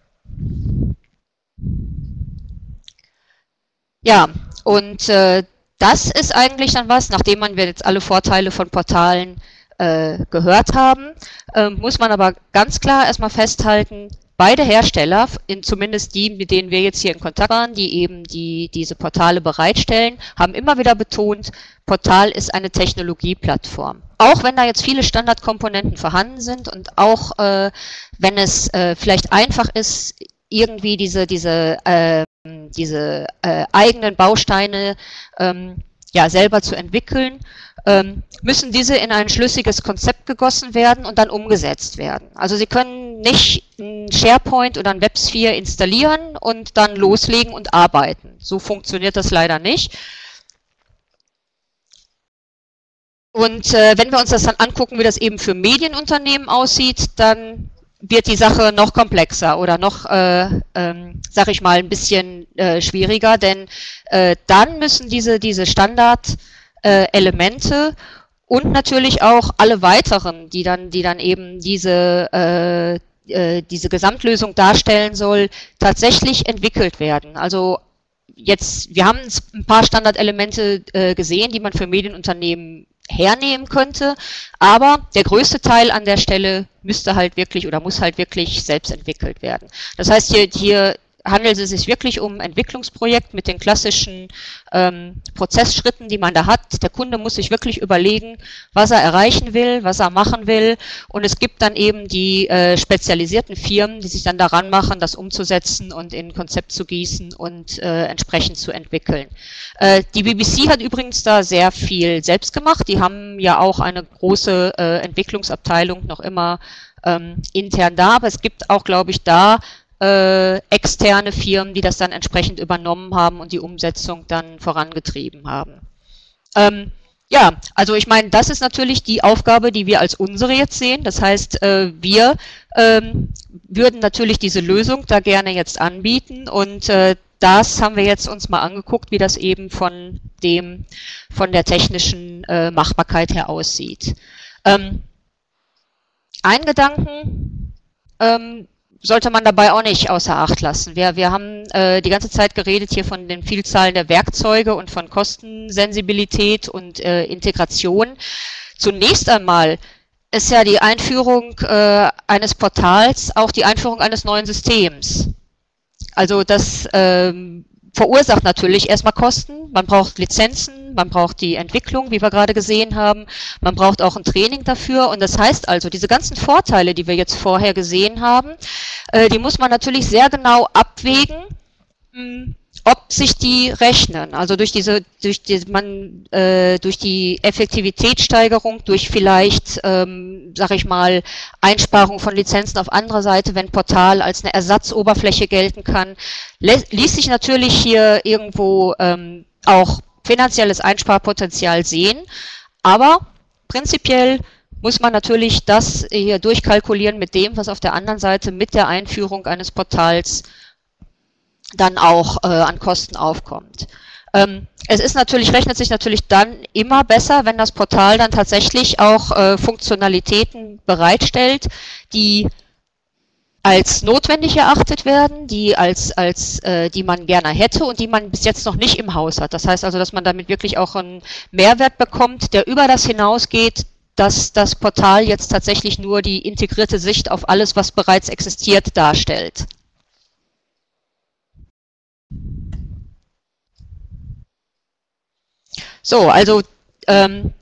Speaker 2: Ja, und äh, das ist eigentlich dann was, nachdem man wir jetzt alle Vorteile von Portalen äh, gehört haben, äh, muss man aber ganz klar erstmal festhalten, beide Hersteller, in zumindest die, mit denen wir jetzt hier in Kontakt waren, die eben die, diese Portale bereitstellen, haben immer wieder betont, Portal ist eine Technologieplattform. Auch wenn da jetzt viele Standardkomponenten vorhanden sind und auch äh, wenn es äh, vielleicht einfach ist, irgendwie diese, diese, äh, diese äh, eigenen Bausteine ähm, ja, selber zu entwickeln, ähm, müssen diese in ein schlüssiges Konzept gegossen werden und dann umgesetzt werden. Also Sie können nicht ein SharePoint oder ein WebSphere installieren und dann loslegen und arbeiten. So funktioniert das leider nicht. Und äh, wenn wir uns das dann angucken, wie das eben für Medienunternehmen aussieht, dann wird die Sache noch komplexer oder noch, äh, ähm, sag ich mal, ein bisschen äh, schwieriger, denn äh, dann müssen diese, diese Standard-Elemente äh, und natürlich auch alle weiteren, die dann, die dann eben diese, äh, äh, diese Gesamtlösung darstellen soll, tatsächlich entwickelt werden. Also jetzt, wir haben ein paar Standardelemente äh, gesehen, die man für Medienunternehmen hernehmen könnte, aber der größte Teil an der Stelle müsste halt wirklich oder muss halt wirklich selbst entwickelt werden. Das heißt, hier, hier handelt es sich wirklich um ein Entwicklungsprojekt mit den klassischen ähm, Prozessschritten, die man da hat. Der Kunde muss sich wirklich überlegen, was er erreichen will, was er machen will, und es gibt dann eben die äh, spezialisierten Firmen, die sich dann daran machen, das umzusetzen und in ein Konzept zu gießen und äh, entsprechend zu entwickeln. Äh, die B B C hat übrigens da sehr viel selbst gemacht. Die haben ja auch eine große äh, Entwicklungsabteilung noch immer ähm, intern da, aber es gibt auch, glaube ich, da Äh, externe Firmen, die das dann entsprechend übernommen haben und die Umsetzung dann vorangetrieben haben. Ähm, ja, also ich meine, das ist natürlich die Aufgabe, die wir als unsere jetzt sehen. Das heißt, äh, wir ähm, würden natürlich diese Lösung da gerne jetzt anbieten, und äh, das haben wir jetzt uns mal angeguckt, wie das eben von dem, von der technischen äh, Machbarkeit her aussieht. Ähm, ein Gedanken, ähm, sollte man dabei auch nicht außer Acht lassen. Wir, wir haben äh, die ganze Zeit geredet hier von den Vielzahlen der Werkzeuge und von Kostensensibilität und äh, Integration. Zunächst einmal ist ja die Einführung äh, eines Portals auch die Einführung eines neuen Systems. Also das ähm, verursacht natürlich erstmal Kosten, man braucht Lizenzen, man braucht die Entwicklung, wie wir gerade gesehen haben, man braucht auch ein Training dafür und das heißt also, diese ganzen Vorteile, die wir jetzt vorher gesehen haben, äh, die muss man natürlich sehr genau abwägen, mh, ob sich die rechnen, also durch diese, durch die, man, äh, durch die Effektivitätssteigerung, durch vielleicht, ähm, sag ich mal, Einsparung von Lizenzen auf anderer Seite, wenn Portal als eine Ersatzoberfläche gelten kann, ließ sich natürlich hier irgendwo ähm, auch finanzielles Einsparpotenzial sehen, aber prinzipiell muss man natürlich das hier durchkalkulieren mit dem, was auf der anderen Seite mit der Einführung eines Portals dann auch äh, an Kosten aufkommt. Ähm, es ist natürlich, rechnet sich natürlich dann immer besser, wenn das Portal dann tatsächlich auch äh, Funktionalitäten bereitstellt, die als notwendig erachtet werden, die als, als äh, die man gerne hätte und die man bis jetzt noch nicht im Haus hat. Das heißt also, dass man damit wirklich auch einen Mehrwert bekommt, der über das hinausgeht, dass das Portal jetzt tatsächlich nur die integrierte Sicht auf alles, was bereits existiert, darstellt. So, also ähm,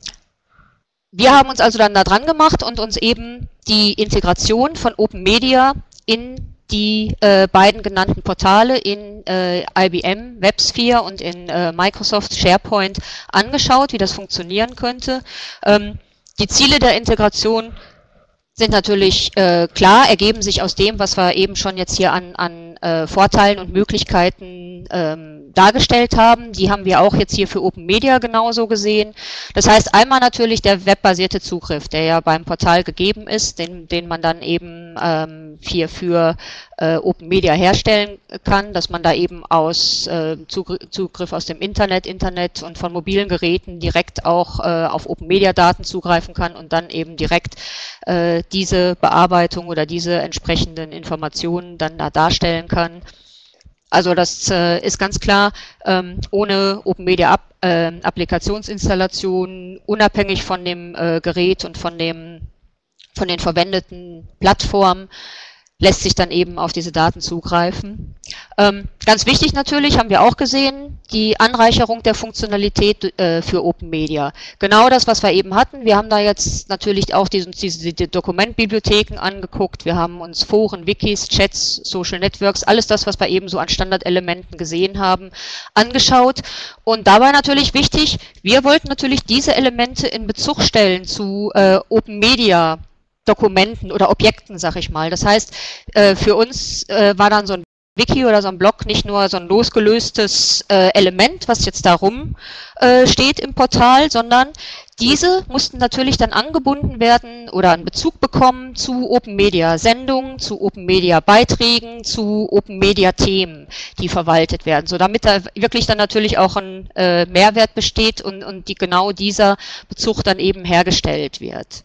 Speaker 2: wir haben uns also dann da dran gemacht und uns eben die Integration von Open Media in die äh, beiden genannten Portale in äh, I B M WebSphere und in äh, Microsoft SharePoint angeschaut, wie das funktionieren könnte. Ähm, die Ziele der Integration sind natürlich äh, klar, ergeben sich aus dem, was wir eben schon jetzt hier an, an äh, Vorteilen und Möglichkeiten ähm, dargestellt haben. Die haben wir auch jetzt hier für Open Media genauso gesehen. Das heißt einmal natürlich der webbasierte Zugriff, der ja beim Portal gegeben ist, den, den man dann eben ähm, hier für äh, Open Media herstellen kann, dass man da eben aus äh, Zugriff aus dem Internet, Internet und von mobilen Geräten direkt auch äh, auf Open Media Daten zugreifen kann und dann eben direkt äh, diese Bearbeitung oder diese entsprechenden Informationen dann da darstellen kann. Also das äh, ist ganz klar, ähm, ohne Open Media App, äh, Applikationsinstallation, unabhängig von dem äh, Gerät und von, dem, von den verwendeten Plattformen, lässt sich dann eben auf diese Daten zugreifen. Ähm, ganz wichtig natürlich, haben wir auch gesehen, die Anreicherung der Funktionalität äh, für Open Media. Genau das, was wir eben hatten. Wir haben da jetzt natürlich auch diese, diese die Dokumentbibliotheken angeguckt. Wir haben uns Foren, Wikis, Chats, Social Networks, alles das, was wir eben so an Standardelementen gesehen haben, angeschaut. Und dabei natürlich wichtig, wir wollten natürlich diese Elemente in Bezug stellen zu äh, Open Media Dokumenten oder Objekten, sag ich mal. Das heißt, äh, für uns äh, war dann so ein Wiki oder so ein Blog nicht nur so ein losgelöstes äh, Element, was jetzt da rum äh, steht im Portal, sondern diese mussten natürlich dann angebunden werden oder einen Bezug bekommen zu Open Media Sendungen, zu Open Media Beiträgen, zu Open Media Themen, die verwaltet werden, so damit da wirklich dann natürlich auch ein äh, Mehrwert besteht und, und die, genau dieser Bezug dann eben hergestellt wird.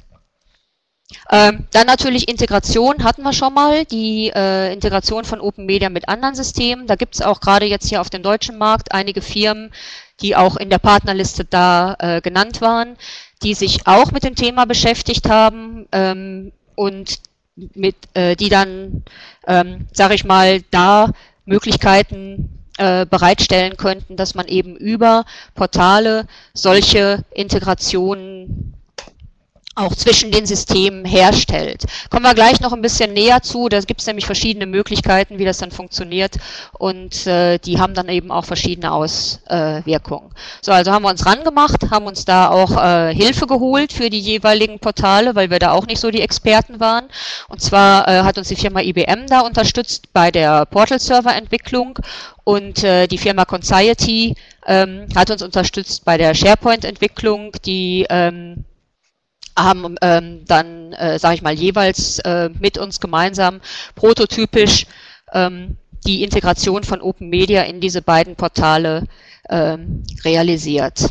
Speaker 2: Ähm, dann natürlich Integration hatten wir schon mal, die äh, Integration von Open Media mit anderen Systemen. Da gibt es auch gerade jetzt hier auf dem deutschen Markt einige Firmen, die auch in der Partnerliste da äh, genannt waren, die sich auch mit dem Thema beschäftigt haben ähm, und mit, äh, die dann, ähm, sage ich mal, da Möglichkeiten äh, bereitstellen könnten, dass man eben über Portale solche Integrationen auch zwischen den Systemen herstellt. Kommen wir gleich noch ein bisschen näher zu, da gibt es nämlich verschiedene Möglichkeiten, wie das dann funktioniert und äh, die haben dann eben auch verschiedene Auswirkungen. So, also haben wir uns rangemacht, haben uns da auch äh, Hilfe geholt für die jeweiligen Portale, weil wir da auch nicht so die Experten waren. Und zwar äh, hat uns die Firma I B M da unterstützt bei der Portal-Server-Entwicklung und äh, die Firma Conciety ähm, hat uns unterstützt bei der SharePoint-Entwicklung, die ähm, haben ähm, dann, äh, sage ich mal, jeweils äh, mit uns gemeinsam prototypisch ähm, die Integration von Open Media in diese beiden Portale ähm, realisiert.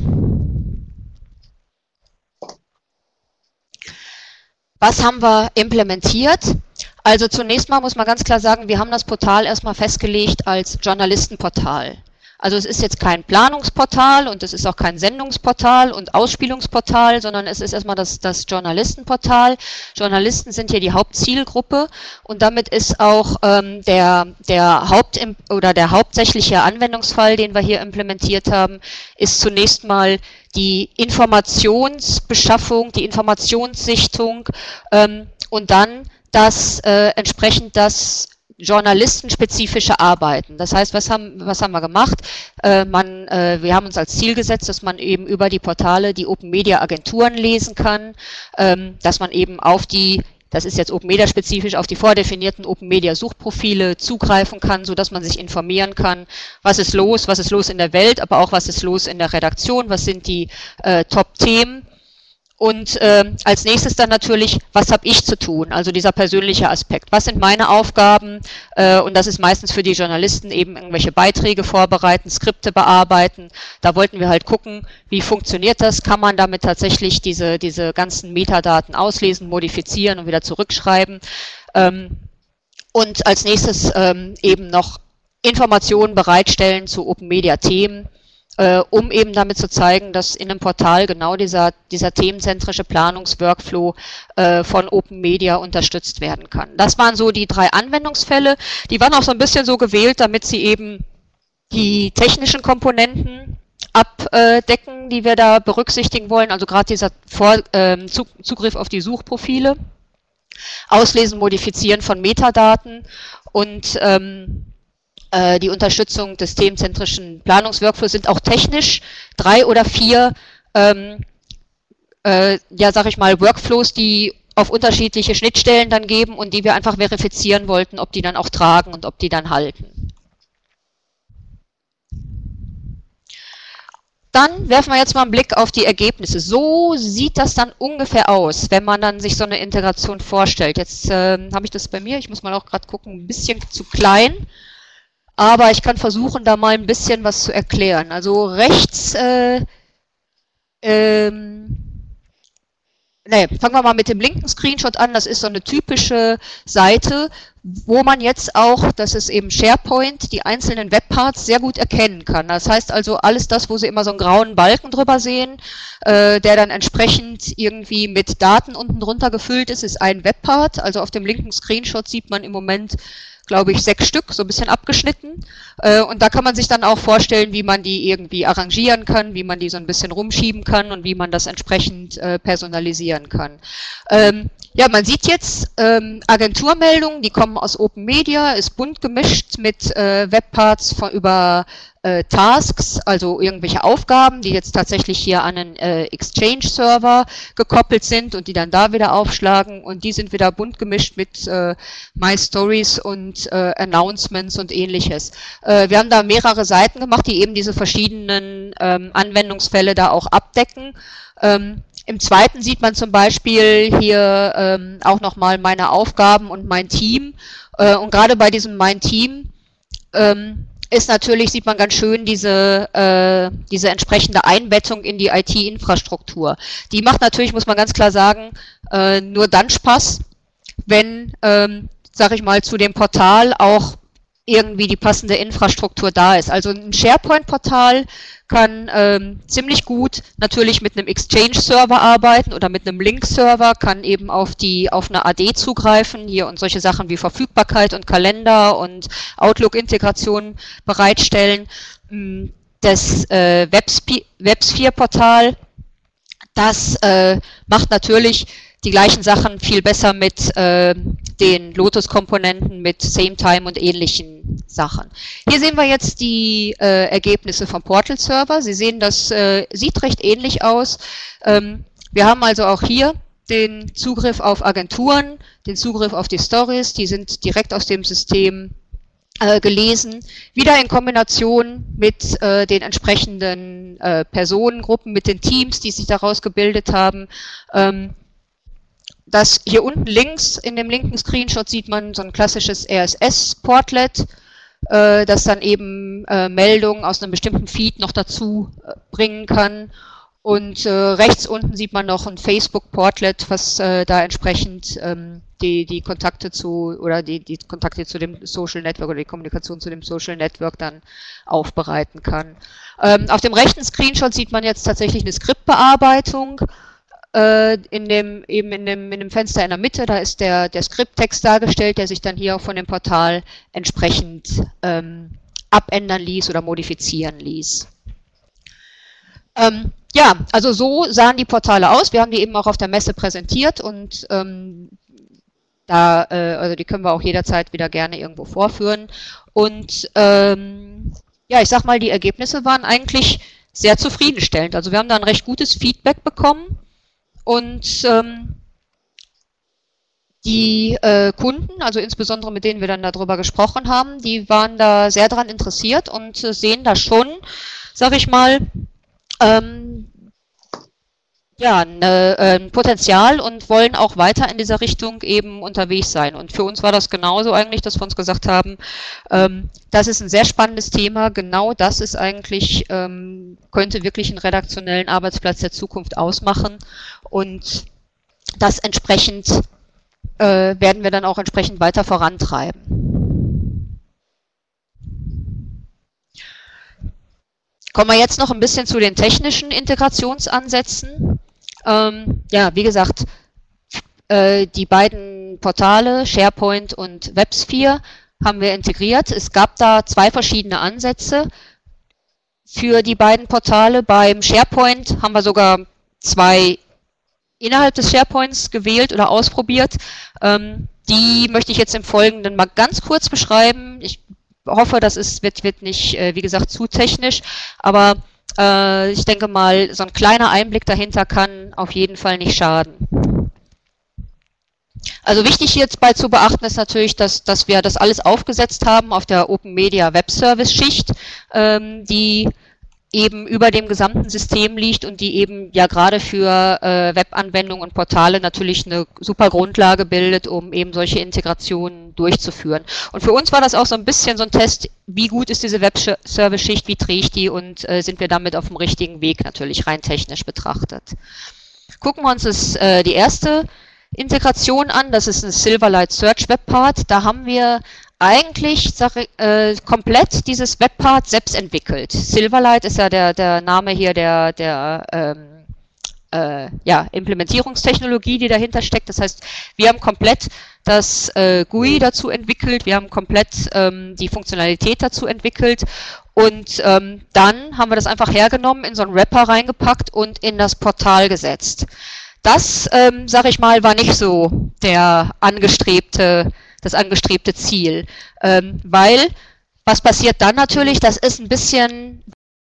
Speaker 2: Was haben wir implementiert? Also zunächst mal muss man ganz klar sagen, wir haben das Portal erstmal festgelegt als Journalistenportal. Also es ist jetzt kein Planungsportal und es ist auch kein Sendungsportal und Ausspielungsportal, sondern es ist erstmal das, das Journalistenportal. Journalisten sind hier die Hauptzielgruppe und damit ist auch ähm, der, der Haupt- oder der hauptsächliche Anwendungsfall, den wir hier implementiert haben, ist zunächst mal die Informationsbeschaffung, die Informationssichtung ähm, und dann das äh, entsprechend das journalistenspezifische Arbeiten. Das heißt, was haben, was haben wir gemacht? Äh, man, äh, wir haben uns als Ziel gesetzt, dass man eben über die Portale die Open-Media-Agenturen lesen kann, ähm, dass man eben auf die, das ist jetzt Open-Media-spezifisch, auf die vordefinierten Open-Media-Suchprofile zugreifen kann, sodass man sich informieren kann, was ist los, was ist los in der Welt, aber auch was ist los in der Redaktion, was sind die äh, Top-Themen. Und äh, als nächstes dann natürlich, was habe ich zu tun, also dieser persönliche Aspekt. Was sind meine Aufgaben? Äh, und das ist meistens für die Journalisten eben irgendwelche Beiträge vorbereiten, Skripte bearbeiten. Da wollten wir halt gucken, wie funktioniert das? Kann man damit tatsächlich diese, diese ganzen Metadaten auslesen, modifizieren und wieder zurückschreiben? Ähm, und als nächstes ähm, eben noch Informationen bereitstellen zu Open-Media-Themen. Äh, um eben damit zu zeigen, dass in einem Portal genau dieser, dieser themenzentrische Planungsworkflow äh, von Open Media unterstützt werden kann. Das waren so die drei Anwendungsfälle. Die waren auch so ein bisschen so gewählt, damit sie eben die technischen Komponenten abdecken, die wir da berücksichtigen wollen. Also gerade dieser Vor äh, Zugriff auf die Suchprofile, Auslesen, Modifizieren von Metadaten und ähm, die Unterstützung des themenzentrischen Planungsworkflows sind auch technisch drei oder vier, ähm, äh, ja sag ich mal, Workflows, die auf unterschiedliche Schnittstellen dann geben und die wir einfach verifizieren wollten, ob die dann auch tragen und ob die dann halten. Dann werfen wir jetzt mal einen Blick auf die Ergebnisse. So sieht das dann ungefähr aus, wenn man dann sich so eine Integration vorstellt. Jetzt äh, habe ich das bei mir, ich muss mal auch gerade gucken, ein bisschen zu klein. Aber ich kann versuchen, da mal ein bisschen was zu erklären. Also rechts, äh, ähm, ne, fangen wir mal mit dem linken Screenshot an. Das ist so eine typische Seite, wo man jetzt auch, das ist eben SharePoint, die einzelnen Webparts sehr gut erkennen kann. Das heißt also, alles das, wo Sie immer so einen grauen Balken drüber sehen, äh, der dann entsprechend irgendwie mit Daten unten drunter gefüllt ist, ist ein Webpart. Also auf dem linken Screenshot sieht man im Moment, glaube ich, sechs Stück, so ein bisschen abgeschnitten. Äh, und da kann man sich dann auch vorstellen, wie man die irgendwie arrangieren kann, wie man die so ein bisschen rumschieben kann und wie man das entsprechend äh, personalisieren kann. Ähm, ja, man sieht jetzt ähm, Agenturmeldungen, die kommen aus Open Media, ist bunt gemischt mit äh, Webparts von, über äh, Tasks, also irgendwelche Aufgaben, die jetzt tatsächlich hier an einen äh, Exchange-Server gekoppelt sind und die dann da wieder aufschlagen und die sind wieder bunt gemischt mit äh, My Stories und äh, Announcements und ähnliches. Äh, wir haben da mehrere Seiten gemacht, die eben diese verschiedenen ähm, Anwendungsfälle da auch abdecken. Ähm, Im zweiten sieht man zum Beispiel hier ähm, auch nochmal meine Aufgaben und mein Team. Äh, und gerade bei diesem Mein Team ähm, ist natürlich, sieht man ganz schön diese, äh, diese entsprechende Einbettung in die I T-Infrastruktur. Die macht natürlich, muss man ganz klar sagen, äh, nur dann Spaß, wenn, ähm, sag ich mal, zu dem Portal auch irgendwie die passende Infrastruktur da ist. Also ein SharePoint-Portal kann ähm, ziemlich gut natürlich mit einem Exchange-Server arbeiten oder mit einem Link-Server, kann eben auf die auf eine A D zugreifen hier und solche Sachen wie Verfügbarkeit und Kalender und Outlook-Integration bereitstellen. Das äh, WebSphere-Portal, das äh, macht natürlich die gleichen Sachen viel besser mit äh, den Lotus-Komponenten, mit SameTime und ähnlichen Sachen. Hier sehen wir jetzt die äh, Ergebnisse vom Portal-Server. Sie sehen, das äh, sieht recht ähnlich aus. Ähm, wir haben also auch hier den Zugriff auf Agenturen, den Zugriff auf die Stories, die sind direkt aus dem System äh, gelesen. Wieder in Kombination mit äh, den entsprechenden äh, Personengruppen, mit den Teams, die sich daraus gebildet haben. Ähm, Das hier unten links in dem linken Screenshot sieht man so ein klassisches R S S-Portlet, äh, das dann eben äh, Meldungen aus einem bestimmten Feed noch dazu äh, bringen kann. Und äh, rechts unten sieht man noch ein Facebook-Portlet, was äh, da entsprechend ähm, die, die Kontakte zu oder die, die Kontakte zu dem Social Network oder die Kommunikation zu dem Social Network dann aufbereiten kann. Ähm, auf dem rechten Screenshot sieht man jetzt tatsächlich eine Skriptbearbeitung. Äh, in dem, eben in dem, in dem Fenster in der Mitte, da ist der, der Skripttext dargestellt, der sich dann hier auch von dem Portal entsprechend ähm, abändern ließ oder modifizieren ließ. Ähm, ja, also so sahen die Portale aus. Wir haben die eben auch auf der Messe präsentiert und ähm, da, äh, also die können wir auch jederzeit wieder gerne irgendwo vorführen. Und ähm, ja, ich sag mal, die Ergebnisse waren eigentlich sehr zufriedenstellend. Also wir haben da ein recht gutes Feedback bekommen und ähm, die äh, Kunden, also insbesondere mit denen wir dann darüber gesprochen haben, die waren da sehr daran interessiert und äh, sehen da schon, sag ich mal, ähm, ja, ne, ein Potenzial und wollen auch weiter in dieser Richtung eben unterwegs sein. Und für uns war das genauso eigentlich, dass wir uns gesagt haben, ähm, das ist ein sehr spannendes Thema, genau das ist eigentlich, ähm, könnte wirklich einen redaktionellen Arbeitsplatz der Zukunft ausmachen und das entsprechend äh, werden wir dann auch entsprechend weiter vorantreiben. Kommen wir jetzt noch ein bisschen zu den technischen Integrationsansätzen. Ähm, ja, wie gesagt, äh, die beiden Portale, SharePoint und WebSphere, haben wir integriert. Es gab da zwei verschiedene Ansätze für die beiden Portale. Beim SharePoint haben wir sogar zwei innerhalb des SharePoints gewählt oder ausprobiert. Ähm, die möchte ich jetzt im Folgenden mal ganz kurz beschreiben. Ich hoffe, das ist, wird, wird nicht, äh, wie gesagt, zu technisch, aber äh, ich denke mal, so ein kleiner Einblick dahinter kann auf jeden Fall nicht schaden. Also wichtig hierbei zu beachten ist natürlich, dass, dass wir das alles aufgesetzt haben auf der Open Media Web Service Schicht, ähm, die eben über dem gesamten System liegt und die eben ja gerade für äh, Webanwendungen und Portale natürlich eine super Grundlage bildet, um eben solche Integrationen durchzuführen. Und für uns war das auch so ein bisschen so ein Test, wie gut ist diese Web-Service-Schicht, wie drehe ich die und äh, sind wir damit auf dem richtigen Weg natürlich rein technisch betrachtet. Gucken wir uns das, äh, die erste Integration an, das ist ein Silverlight Search Webpart. Da haben wir eigentlich sag, äh, komplett dieses Webpart selbst entwickelt. Silverlight ist ja der, der Name hier der, der ähm, äh, ja, Implementierungstechnologie, die dahinter steckt. Das heißt, wir haben komplett das äh, G U I dazu entwickelt, wir haben komplett ähm, die Funktionalität dazu entwickelt und ähm, dann haben wir das einfach hergenommen, in so einen Wrapper reingepackt und in das Portal gesetzt. Das, ähm, sag ich mal, war nicht so der angestrebte das angestrebte Ziel, ähm, weil was passiert dann natürlich, das ist ein bisschen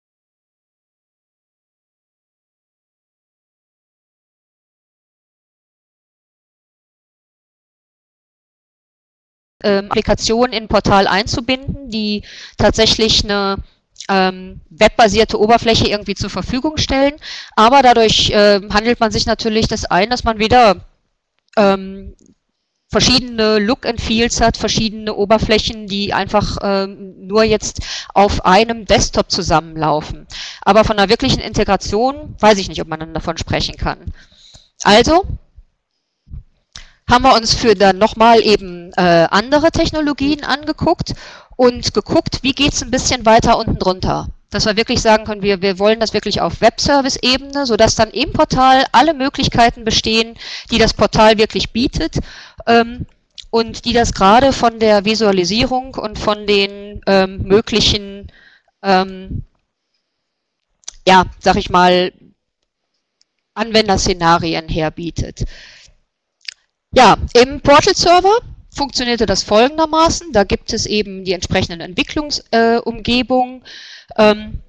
Speaker 2: ähm, Applikationen in ein Portal einzubinden, die tatsächlich eine ähm, webbasierte Oberfläche irgendwie zur Verfügung stellen, aber dadurch äh, handelt man sich natürlich das ein, dass man wieder ähm, verschiedene Look and Feels hat, verschiedene Oberflächen, die einfach ähm, nur jetzt auf einem Desktop zusammenlaufen. Aber von einer wirklichen Integration weiß ich nicht, ob man dann davon sprechen kann. Also haben wir uns für dann nochmal eben äh, andere Technologien angeguckt und geguckt, wie geht es ein bisschen weiter unten drunter. Dass wir wirklich sagen können, wir, wir wollen das wirklich auf Web-Service-Ebene, sodass dann im Portal alle Möglichkeiten bestehen, die das Portal wirklich bietet ähm, und die das gerade von der Visualisierung und von den ähm, möglichen, ähm, ja, sag ich mal, Anwenderszenarien her bietet. Ja, im Portal-Server funktionierte das folgendermaßen. Da gibt es eben die entsprechenden Entwicklungsumgebungen. Äh, ähm,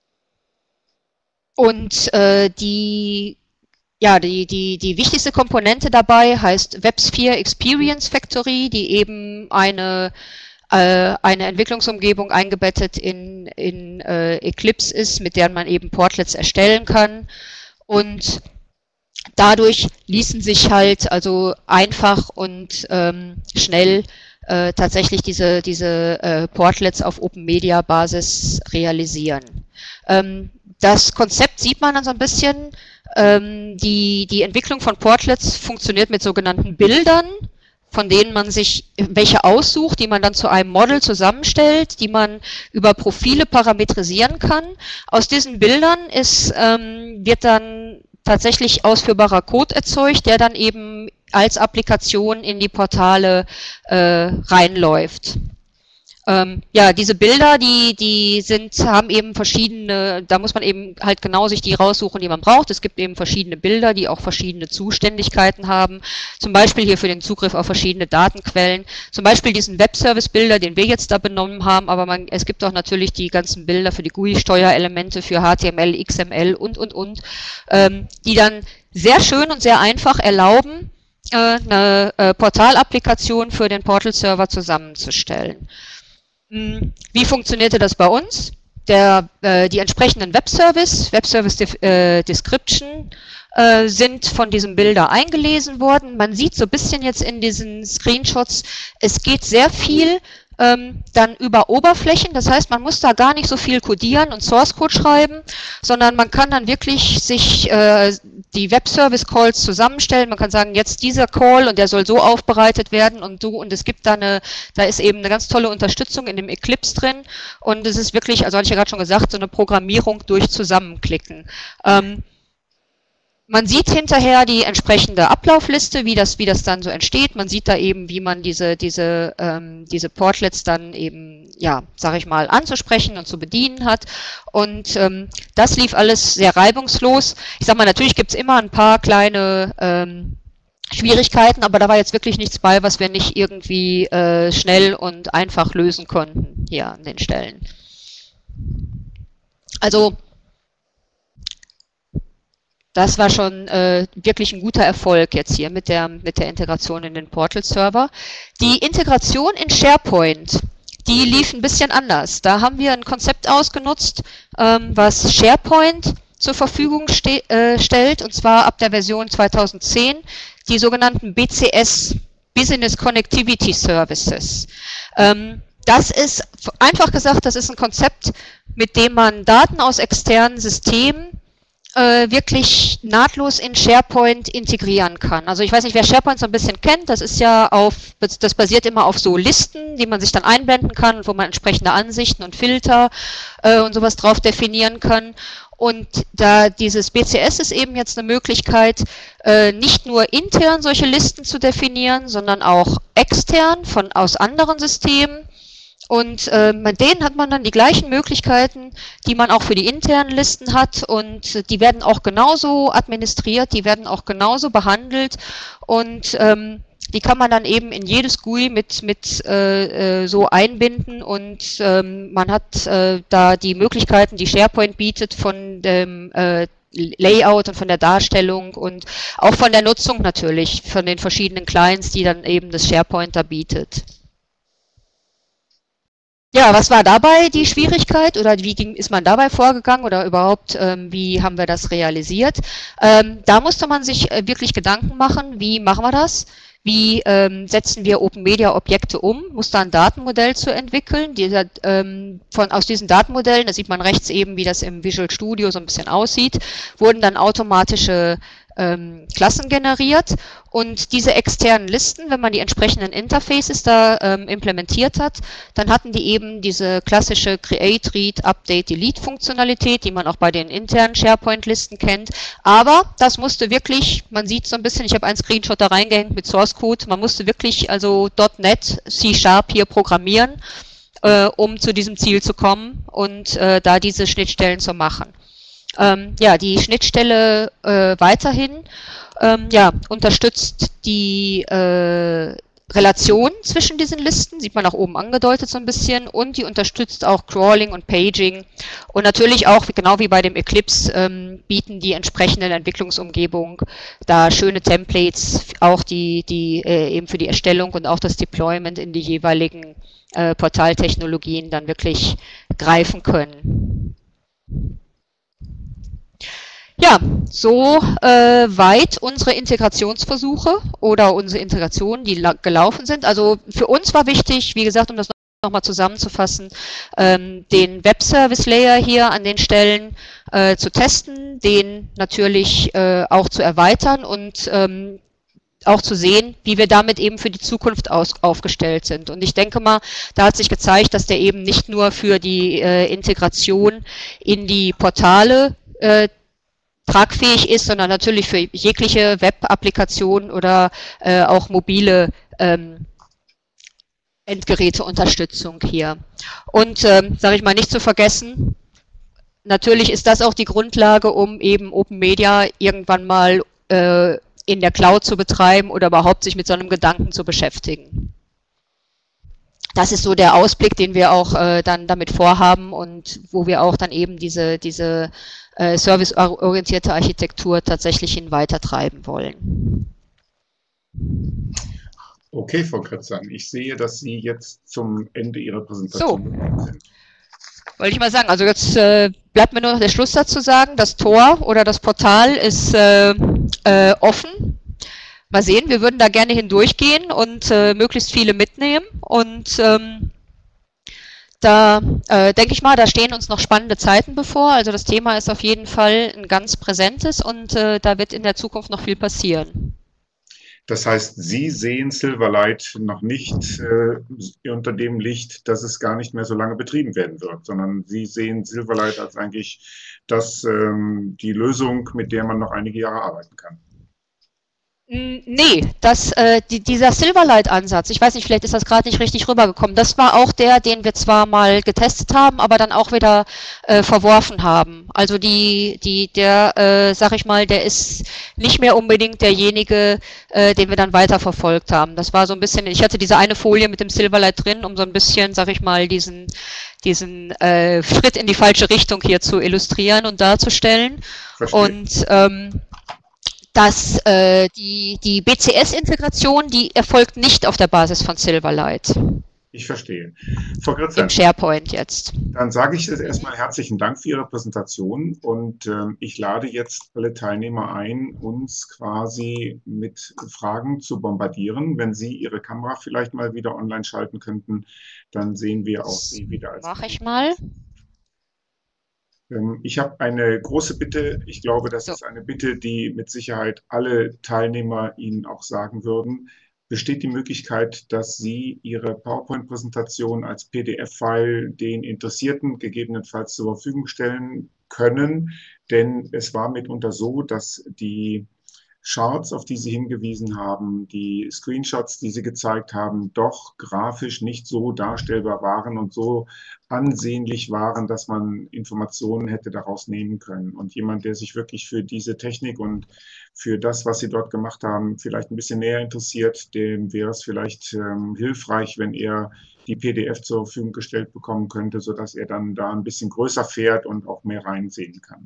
Speaker 2: und äh, die, ja, die, die, die wichtigste Komponente dabei heißt WebSphere Experience Factory, die eben eine, äh, eine Entwicklungsumgebung eingebettet in, in äh, Eclipse ist, mit der man eben Portlets erstellen kann. Und dadurch ließen sich halt also einfach und ähm, schnell äh, tatsächlich diese, diese äh, Portlets auf Open Media Basis realisieren. Ähm, das Konzept sieht man dann so ein bisschen. Ähm, die, die Entwicklung von Portlets funktioniert mit sogenannten Bildern, von denen man sich welche aussucht, die man dann zu einem Model zusammenstellt, die man über Profile parametrisieren kann. Aus diesen Bildern ist, ähm, wird dann tatsächlich ausführbarer Code erzeugt, der dann eben als Applikation in die Portale äh, reinläuft. Ähm, ja, diese Bilder, die, die sind, haben eben verschiedene, da muss man eben halt genau sich die raussuchen, die man braucht. Es gibt eben verschiedene Bilder, die auch verschiedene Zuständigkeiten haben. Zum Beispiel hier für den Zugriff auf verschiedene Datenquellen. Zum Beispiel diesen Webservice-Bilder, den wir jetzt da benommen haben, aber man, es gibt auch natürlich die ganzen Bilder für die G U I-Steuerelemente, für H T M L, X M L und, und, und, ähm, die dann sehr schön und sehr einfach erlauben, äh, eine äh, Portalapplikation für den Portal-Server zusammenzustellen. Wie funktionierte das bei uns? Der, äh, die entsprechenden Webservice, Webservice äh, Description äh, sind von diesem Bilder eingelesen worden. Man sieht so ein bisschen jetzt in diesen Screenshots, es geht sehr viel ähm, dann über Oberflächen. Das heißt, man muss da gar nicht so viel codieren und Source Code schreiben, sondern man kann dann wirklich sich äh, die Web-Service-Calls zusammenstellen. Man kann sagen, jetzt dieser Call und der soll so aufbereitet werden und so, und es gibt da eine, da ist eben eine ganz tolle Unterstützung in dem Eclipse drin, und es ist wirklich, also hatte ich ja gerade schon gesagt, so eine Programmierung durch Zusammenklicken. Ähm, Man sieht hinterher die entsprechende Ablaufliste, wie das, wie das dann so entsteht. Man sieht da eben, wie man diese, diese, ähm, diese Portlets dann eben, ja, sag ich mal, anzusprechen und zu bedienen hat. Und ähm, das lief alles sehr reibungslos. Ich sag mal, natürlich gibt's immer ein paar kleine ähm, Schwierigkeiten, aber da war jetzt wirklich nichts bei, was wir nicht irgendwie äh, schnell und einfach lösen konnten hier an den Stellen. Also das war schon äh, wirklich ein guter Erfolg jetzt hier mit der, mit der Integration in den Portal-Server. Die Integration in SharePoint, die lief ein bisschen anders. Da haben wir ein Konzept ausgenutzt, ähm, was SharePoint zur Verfügung ste äh, stellt, und zwar ab der Version zweitausendzehn, die sogenannten B C S, Business Connectivity Services. Ähm, das ist, einfach gesagt, das ist ein Konzept, mit dem man Daten aus externen Systemen wirklich nahtlos in SharePoint integrieren kann. Also ich weiß nicht, wer SharePoint so ein bisschen kennt, das ist ja auf, das basiert immer auf so Listen, die man sich dann einblenden kann, wo man entsprechende Ansichten und Filter äh, und sowas drauf definieren kann. Und da dieses B C S ist eben jetzt eine Möglichkeit, äh, nicht nur intern solche Listen zu definieren, sondern auch extern von aus anderen Systemen. Und äh, mit denen hat man dann die gleichen Möglichkeiten, die man auch für die internen Listen hat, und die werden auch genauso administriert, die werden auch genauso behandelt, und ähm, die kann man dann eben in jedes G U I mit, mit äh, so einbinden, und ähm, man hat äh, da die Möglichkeiten, die SharePoint bietet, von dem äh, Layout und von der Darstellung und auch von der Nutzung natürlich, von den verschiedenen Clients, die dann eben das SharePoint da bietet. Ja, was war dabei die Schwierigkeit, oder wie ging, ist man dabei vorgegangen, oder überhaupt, ähm, wie haben wir das realisiert? Ähm, da musste man sich äh, wirklich Gedanken machen, wie machen wir das? Wie ähm, setzen wir Open-Media-Objekte um? Muss da ein Datenmodell zu entwickeln? Die, ähm, von, aus diesen Datenmodellen, da sieht man rechts eben, wie das im Visual Studio so ein bisschen aussieht, wurden dann automatische ähm, Klassen generiert, und diese externen Listen, wenn man die entsprechenden Interfaces da ähm, implementiert hat, dann hatten die eben diese klassische Create, Read, Update, Delete Funktionalität, die man auch bei den internen SharePoint-Listen kennt. Aber das musste wirklich, man sieht so ein bisschen, ich habe einen Screenshot da reingehängt mit Source Code, man musste wirklich also .NET, C Sharp hier programmieren, äh, um zu diesem Ziel zu kommen und äh, da diese Schnittstellen zu machen. Ähm, ja, die Schnittstelle äh, weiterhin ähm, ja, unterstützt die äh, Relation zwischen diesen Listen, sieht man auch oben angedeutet so ein bisschen, und die unterstützt auch Crawling und Paging, und natürlich auch, genau wie bei dem Eclipse, ähm, bieten die entsprechenden Entwicklungsumgebungen da schöne Templates, auch die, die äh, eben für die Erstellung und auch das Deployment in die jeweiligen äh, Portaltechnologien dann wirklich greifen können. Ja, so äh, weit unsere Integrationsversuche oder unsere Integrationen, die gelaufen sind. Also für uns war wichtig, wie gesagt, um das nochmal zusammenzufassen, ähm, den Web-Service-Layer hier an den Stellen äh, zu testen, den natürlich äh, auch zu erweitern und ähm, auch zu sehen, wie wir damit eben für die Zukunft aus, aufgestellt sind. Und ich denke mal, da hat sich gezeigt, dass der eben nicht nur für die äh, Integration in die Portale äh, tragfähig ist, sondern natürlich für jegliche Web-Applikation oder äh, auch mobile ähm, Endgeräteunterstützung hier. Und ähm, sage ich mal, nicht zu vergessen, natürlich ist das auch die Grundlage, um eben Open Media irgendwann mal äh, in der Cloud zu betreiben oder überhaupt sich mit so einem Gedanken zu beschäftigen. Das ist so der Ausblick, den wir auch äh, dann damit vorhaben und wo wir auch dann eben diese, diese äh, serviceorientierte Architektur tatsächlich hin weitertreiben wollen.
Speaker 1: Okay, Frau Kretzan, ich sehe, dass Sie jetzt zum Ende Ihrer Präsentation gekommen
Speaker 2: So,
Speaker 1: sind.
Speaker 2: wollte ich mal sagen, also jetzt äh, bleibt mir nur noch der Schlusssatz zu sagen, das Tor oder das Portal ist äh, äh, offen. Mal sehen, wir würden da gerne hindurchgehen und äh, möglichst viele mitnehmen und ähm, da äh, denke ich mal, da stehen uns noch spannende Zeiten bevor, also das Thema ist auf jeden Fall ein ganz präsentes und äh, da wird in der Zukunft noch viel passieren.
Speaker 1: Das heißt, Sie sehen Silverlight noch nicht äh, unter dem Licht, dass es gar nicht mehr so lange betrieben werden wird, sondern Sie sehen Silverlight als eigentlich das, ähm, die Lösung, mit der man noch einige Jahre arbeiten kann.
Speaker 2: Nee, das, äh, die, dieser Silverlight-Ansatz, ich weiß nicht, vielleicht ist das gerade nicht richtig rübergekommen, das war auch der, den wir zwar mal getestet haben, aber dann auch wieder äh, verworfen haben. Also die, die, der, äh, sag ich mal, der ist nicht mehr unbedingt derjenige, äh, den wir dann weiterverfolgt haben. Das war so ein bisschen, ich hatte diese eine Folie mit dem Silverlight drin, um so ein bisschen, sag ich mal, diesen, diesen äh, Schritt in die falsche Richtung hier zu illustrieren und darzustellen.
Speaker 1: Verstehe.
Speaker 2: Und ähm, dass äh, die, die B C S-Integration, die erfolgt nicht auf der Basis von Silverlight.
Speaker 1: Ich verstehe. Frau Kretzan,
Speaker 2: Im SharePoint jetzt.
Speaker 1: Dann sage ich jetzt erstmal herzlichen Dank für Ihre Präsentation und äh, ich lade jetzt alle Teilnehmer ein, uns quasi mit Fragen zu bombardieren. Wenn Sie Ihre Kamera vielleicht mal wieder online schalten könnten, dann sehen wir auch Sie wieder als.
Speaker 2: Mache ich mal.
Speaker 1: Ich habe eine große Bitte. Ich glaube, das
Speaker 2: So.
Speaker 1: ist eine Bitte, die mit Sicherheit alle Teilnehmer Ihnen auch sagen würden. Besteht die Möglichkeit, dass Sie Ihre PowerPoint-Präsentation als P D F-File den Interessierten gegebenenfalls zur Verfügung stellen können? Denn es war mitunter so, dass die Charts, auf die Sie hingewiesen haben, die Screenshots, die Sie gezeigt haben, doch grafisch nicht so darstellbar waren und so ansehnlich waren, dass man Informationen hätte daraus nehmen können. Und jemand, der sich wirklich für diese Technik und für das, was Sie dort gemacht haben, vielleicht ein bisschen näher interessiert, dem wäre es vielleicht ähm, hilfreich, wenn er die P D F zur Verfügung gestellt bekommen könnte, sodass er dann da ein bisschen größer fährt und auch mehr reinsehen kann.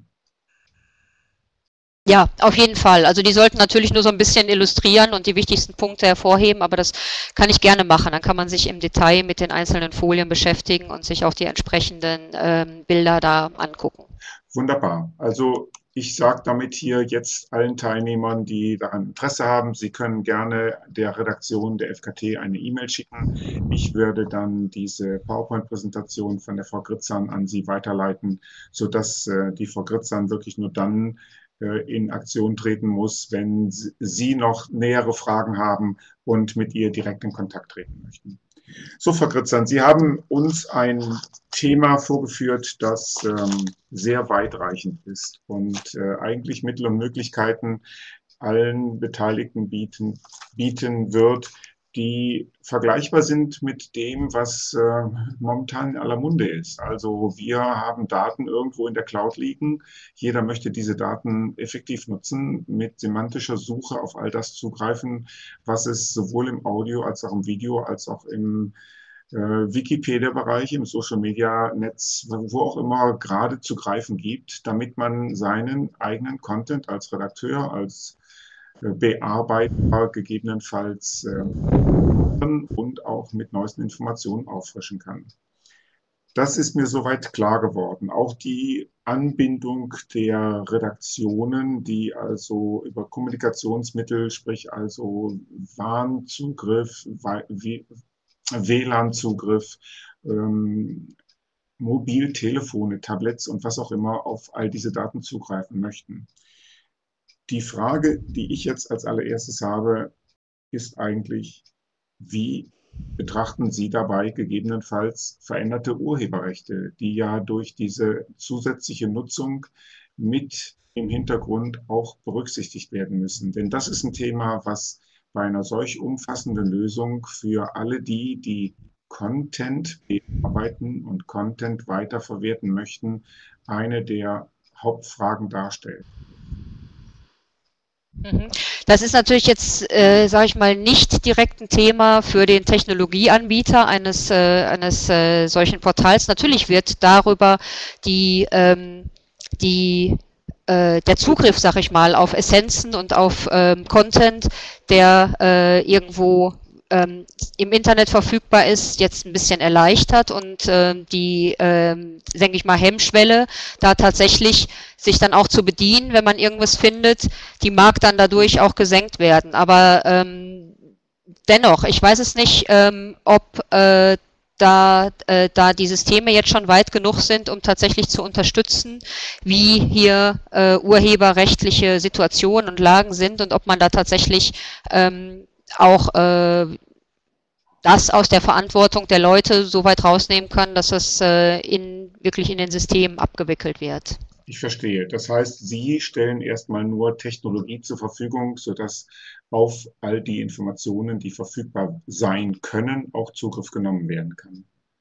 Speaker 2: Ja, auf jeden Fall. Also die sollten natürlich nur so ein bisschen illustrieren und die wichtigsten Punkte hervorheben, aber das kann ich gerne machen. Dann kann man sich im Detail mit den einzelnen Folien beschäftigen und sich auch die entsprechenden ähm, Bilder da angucken.
Speaker 1: Wunderbar. Also ich sage damit hier jetzt allen Teilnehmern, die daran Interesse haben, Sie können gerne der Redaktion der F K T eine E-Mail schicken. Ich würde dann diese PowerPoint-Präsentation von der Frau Gritzan an Sie weiterleiten, sodass äh, die Frau Gritzan wirklich nur dann in Aktion treten muss, wenn Sie noch nähere Fragen haben und mit ihr direkt in Kontakt treten möchten. So, Frau Gritzan, Sie haben uns ein Thema vorgeführt, das ähm, sehr weitreichend ist und äh, eigentlich Mittel und Möglichkeiten allen Beteiligten bieten, bieten wird, die vergleichbar sind mit dem, was äh, momentan in aller Munde ist. Also wir haben Daten irgendwo in der Cloud liegen. Jeder möchte diese Daten effektiv nutzen, mit semantischer Suche auf all das zugreifen, was es sowohl im Audio als auch im Video als auch im äh, Wikipedia-Bereich, im Social-Media-Netz, wo auch immer gerade zu greifen gibt, damit man seinen eigenen Content als Redakteur, als Bearbeiter gegebenenfalls äh, und auch mit neuesten Informationen auffrischen kann. Das ist mir soweit klar geworden. Auch die Anbindung der Redaktionen, die also über Kommunikationsmittel, sprich also Warnzugriff, W L A N-Zugriff, ähm, Mobiltelefone, Tablets und was auch immer auf all diese Daten zugreifen möchten. Die Frage, die ich jetzt als allererstes habe, ist eigentlich, wie betrachten Sie dabei gegebenenfalls veränderte Urheberrechte, die ja durch diese zusätzliche Nutzung mit im Hintergrund auch berücksichtigt werden müssen? Denn das ist ein Thema, was bei einer solch umfassenden Lösung für alle die, die Content bearbeiten und Content weiterverwerten möchten, eine der Hauptfragen darstellt.
Speaker 2: Das ist natürlich jetzt, äh, sage ich mal, nicht direkt ein Thema für den Technologieanbieter eines, äh, eines äh, solchen Portals. Natürlich wird darüber die, ähm, die, äh, der Zugriff, sage ich mal, auf Essenzen und auf ähm, Content, der äh, irgendwo ähm, im Internet verfügbar ist, jetzt ein bisschen erleichtert und äh, die, äh, denke ich mal, Hemmschwelle, da tatsächlich sich dann auch zu bedienen, wenn man irgendwas findet, die mag dann dadurch auch gesenkt werden. Aber ähm, dennoch, ich weiß es nicht, ähm, ob äh, da, äh, da die Systeme jetzt schon weit genug sind, um tatsächlich zu unterstützen, wie hier äh, urheberrechtliche Situationen und Lagen sind und ob man da tatsächlich ähm, auch äh, das aus der Verantwortung der Leute so weit rausnehmen kann, dass es äh, in, wirklich in den Systemen abgewickelt wird.
Speaker 1: Ich verstehe. Das heißt, Sie stellen erstmal nur Technologie zur Verfügung, sodass auf all die Informationen, die verfügbar sein können, auch Zugriff genommen werden kann.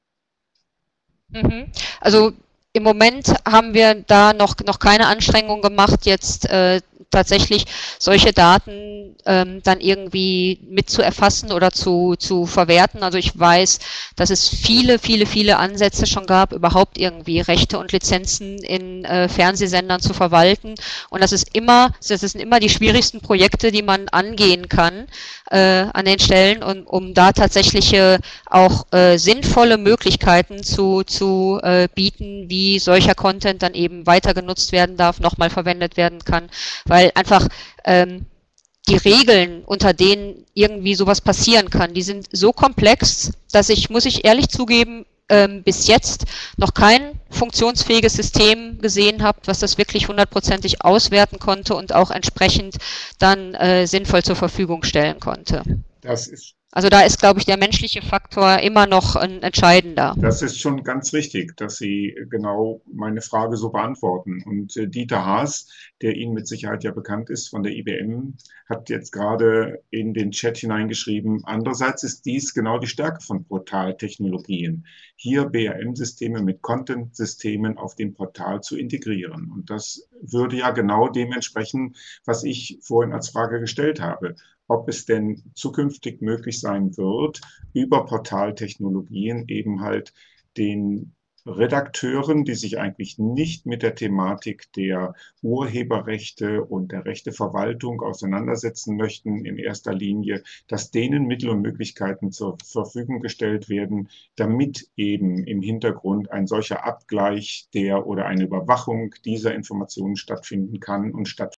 Speaker 2: Mhm. Also im Moment haben wir da noch, noch keine Anstrengung gemacht, jetzt äh, tatsächlich solche Daten ähm, dann irgendwie mit zu erfassen oder zu, zu verwerten. Also ich weiß, dass es viele, viele, viele Ansätze schon gab, überhaupt irgendwie Rechte und Lizenzen in äh, Fernsehsendern zu verwalten. Und das ist immer, das sind immer die schwierigsten Projekte, die man angehen kann äh, an den Stellen, und um da tatsächliche auch äh, sinnvolle Möglichkeiten zu, zu äh, bieten, wie solcher Content dann eben weiter genutzt werden darf, nochmal verwendet werden kann, weil einfach ähm, die Regeln, unter denen irgendwie sowas passieren kann, die sind so komplex, dass ich, muss ich ehrlich zugeben, ähm, bis jetzt noch kein funktionsfähiges System gesehen habe, was das wirklich hundertprozentig auswerten konnte und auch entsprechend dann äh, sinnvoll zur Verfügung stellen konnte.
Speaker 1: Das ist
Speaker 2: Also da ist, glaube ich, der menschliche Faktor immer noch ein entscheidender.
Speaker 1: Das ist schon ganz wichtig, dass Sie genau meine Frage so beantworten. Und äh, Dieter Haas, der Ihnen mit Sicherheit ja bekannt ist von der I B M, hat jetzt gerade in den Chat hineingeschrieben, andererseits ist dies genau die Stärke von Portaltechnologien, hier B R M-Systeme mit Content-Systemen auf dem Portal zu integrieren. Und das würde ja genau dem entsprechen, was ich vorhin als Frage gestellt habe, ob es denn zukünftig möglich sein wird, über Portaltechnologien eben halt den Redakteuren, die sich eigentlich nicht mit der Thematik der Urheberrechte und der Rechteverwaltung auseinandersetzen möchten in erster Linie, dass denen Mittel und Möglichkeiten zur Verfügung gestellt werden, damit eben im Hintergrund ein solcher Abgleich der oder eine Überwachung dieser Informationen stattfinden kann und stattfindet.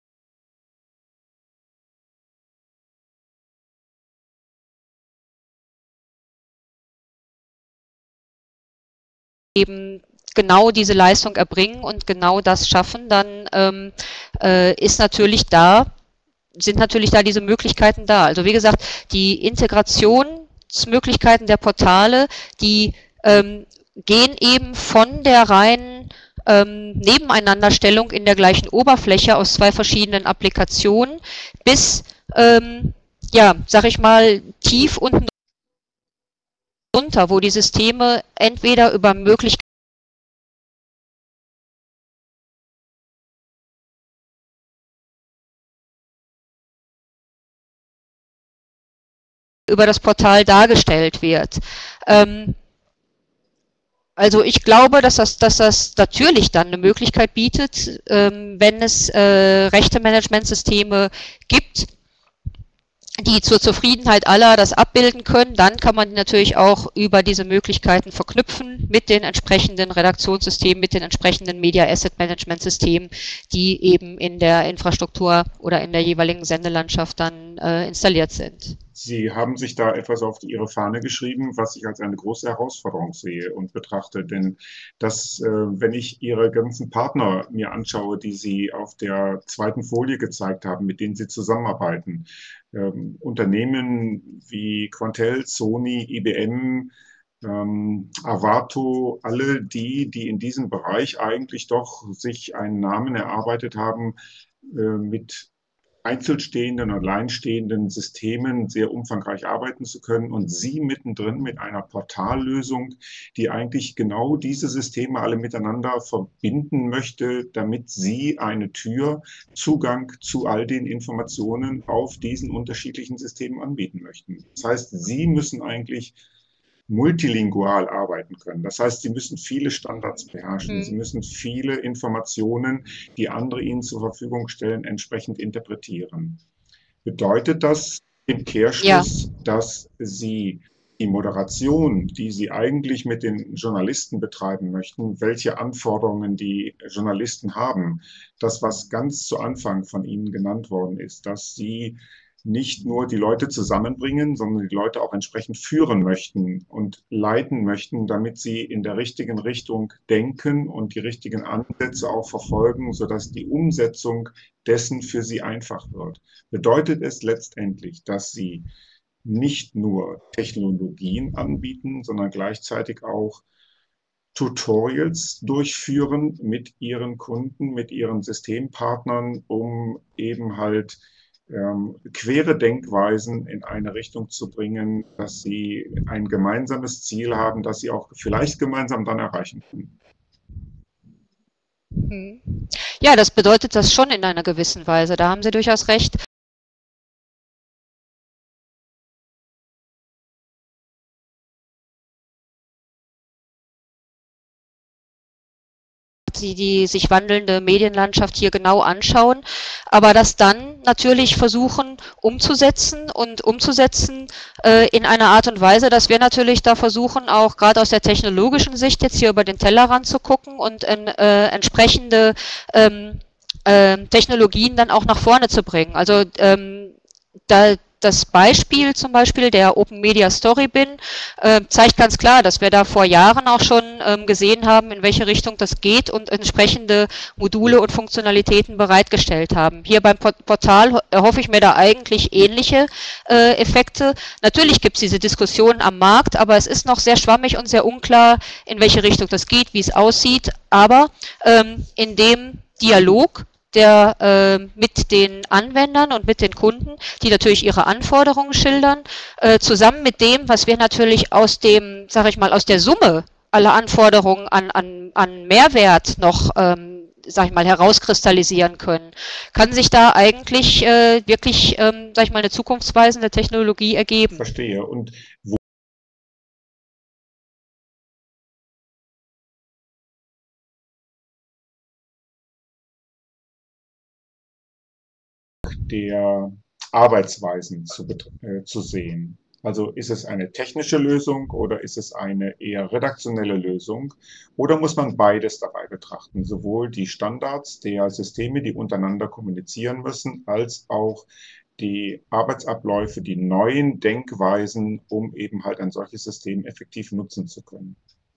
Speaker 2: Eben genau diese Leistung erbringen und genau das schaffen, dann ähm, äh, ist natürlich da, sind natürlich da diese Möglichkeiten da. Also wie gesagt, die Integrationsmöglichkeiten der Portale, die ähm, gehen eben von der reinen ähm, Nebeneinanderstellung in der gleichen Oberfläche aus zwei verschiedenen Applikationen bis, ähm, ja, sag ich mal, tief unten runter, wo die Systeme entweder über Möglichkeiten über das Portal dargestellt wird. Ähm, also ich glaube, dass das, dass das natürlich dann eine Möglichkeit bietet, ähm, wenn es äh, Rechte-Management-Systeme gibt, die zur Zufriedenheit aller das abbilden können, dann kann man natürlich auch über diese Möglichkeiten verknüpfen mit den entsprechenden Redaktionssystemen, mit den entsprechenden Media Asset Management Systemen, die eben in der Infrastruktur oder in der jeweiligen Sendelandschaft dann äh, installiert sind.
Speaker 1: Sie haben sich da etwas auf Ihre Fahne geschrieben, was ich als eine große Herausforderung sehe und betrachte. Denn das, äh, wenn ich Ihre ganzen Partner mir anschaue, die Sie auf der zweiten Folie gezeigt haben, mit denen Sie zusammenarbeiten, ähm, Unternehmen wie Quantel, Sony, I B M, ähm, Avato, alle die, die in diesem Bereich eigentlich doch sich einen Namen erarbeitet haben, äh, mit einzelstehenden und alleinstehenden Systemen sehr umfangreich arbeiten zu können und Sie mittendrin mit einer Portallösung, die eigentlich genau diese Systeme alle miteinander verbinden möchte, damit Sie eine Tür, Zugang zu all den Informationen auf diesen unterschiedlichen Systemen anbieten möchten. Das heißt, Sie müssen eigentlich multilingual arbeiten können. Das heißt, Sie müssen viele Standards beherrschen. Sie
Speaker 2: Mhm.
Speaker 1: müssen viele Informationen, die andere Ihnen zur Verfügung stellen, entsprechend interpretieren. Bedeutet das im
Speaker 2: Ja.
Speaker 1: Kehrschluss, dass Sie die Moderation, die Sie eigentlich mit den Journalisten betreiben möchten, welche Anforderungen die Journalisten haben, das, was ganz zu Anfang von Ihnen genannt worden ist, dass Sie nicht nur die Leute zusammenbringen, sondern die Leute auch entsprechend führen möchten und leiten möchten, damit sie in der richtigen Richtung denken und die richtigen Ansätze auch verfolgen, sodass die Umsetzung dessen für sie einfach wird. Bedeutet es letztendlich, dass sie nicht nur Technologien anbieten, sondern gleichzeitig auch Tutorials durchführen mit ihren Kunden, mit ihren Systempartnern, um eben halt ähm, quere Denkweisen in eine Richtung zu bringen, dass sie ein gemeinsames Ziel haben, das sie auch vielleicht gemeinsam dann erreichen können.
Speaker 2: Mhm. Ja, das bedeutet das schon in einer gewissen Weise. Da haben Sie durchaus recht. Die, die sich wandelnde Medienlandschaft hier genau anschauen, aber das dann natürlich versuchen umzusetzen und umzusetzen äh, in einer Art und Weise, dass wir natürlich da versuchen, auch gerade aus der technologischen Sicht jetzt hier über den Tellerrand zu gucken und in, äh, entsprechende ähm, äh, Technologien dann auch nach vorne zu bringen. Also ähm, da das Beispiel zum Beispiel der Open Media Story Bin äh, zeigt ganz klar, dass wir da vor Jahren auch schon ähm, gesehen haben, in welche Richtung das geht und entsprechende Module und Funktionalitäten bereitgestellt haben. Hier beim Portal erhoffe ich mir da eigentlich ähnliche äh, Effekte. Natürlich gibt es diese Diskussion am Markt, aber es ist noch sehr schwammig und sehr unklar, in welche Richtung das geht, wie es aussieht. Aber ähm, in dem Dialog der äh, mit den Anwendern und mit den Kunden, die natürlich ihre Anforderungen schildern, äh, zusammen mit dem, was wir natürlich aus dem, sage ich mal, aus der Summe aller Anforderungen an, an, an Mehrwert noch, ähm, sag ich mal, herauskristallisieren können, kann sich da eigentlich äh, wirklich, ähm, sag ich mal, eine zukunftsweisende Technologie ergeben.
Speaker 1: Verstehe. Und wo der Arbeitsweisen zu, äh, zu sehen. Also ist es eine technische Lösung oder ist es eine eher redaktionelle Lösung? Oder muss man beides dabei betrachten? Sowohl die Standards der Systeme, die untereinander kommunizieren müssen, als auch die Arbeitsabläufe, die neuen Denkweisen, um eben halt ein solches System effektiv nutzen zu können.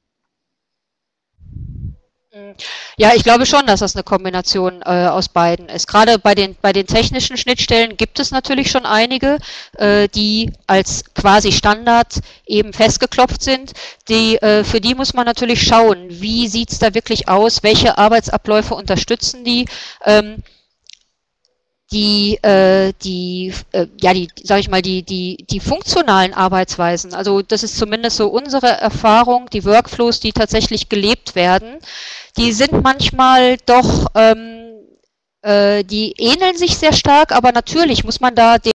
Speaker 2: Ja, ich glaube schon, dass das eine Kombination äh, aus beiden ist. Gerade bei den, bei den technischen Schnittstellen gibt es natürlich schon einige, äh, die als quasi Standard eben festgeklopft sind. Die, äh, für die muss man natürlich schauen, wie sieht es da wirklich aus, welche Arbeitsabläufe unterstützen die. Ähm, die, äh, die, äh, ja, die, sag ich mal, die, die, die funktionalen Arbeitsweisen, also das ist zumindest so unsere Erfahrung, die Workflows, die tatsächlich gelebt werden, die sind manchmal doch, ähm, äh, die ähneln sich sehr stark, aber natürlich muss man da den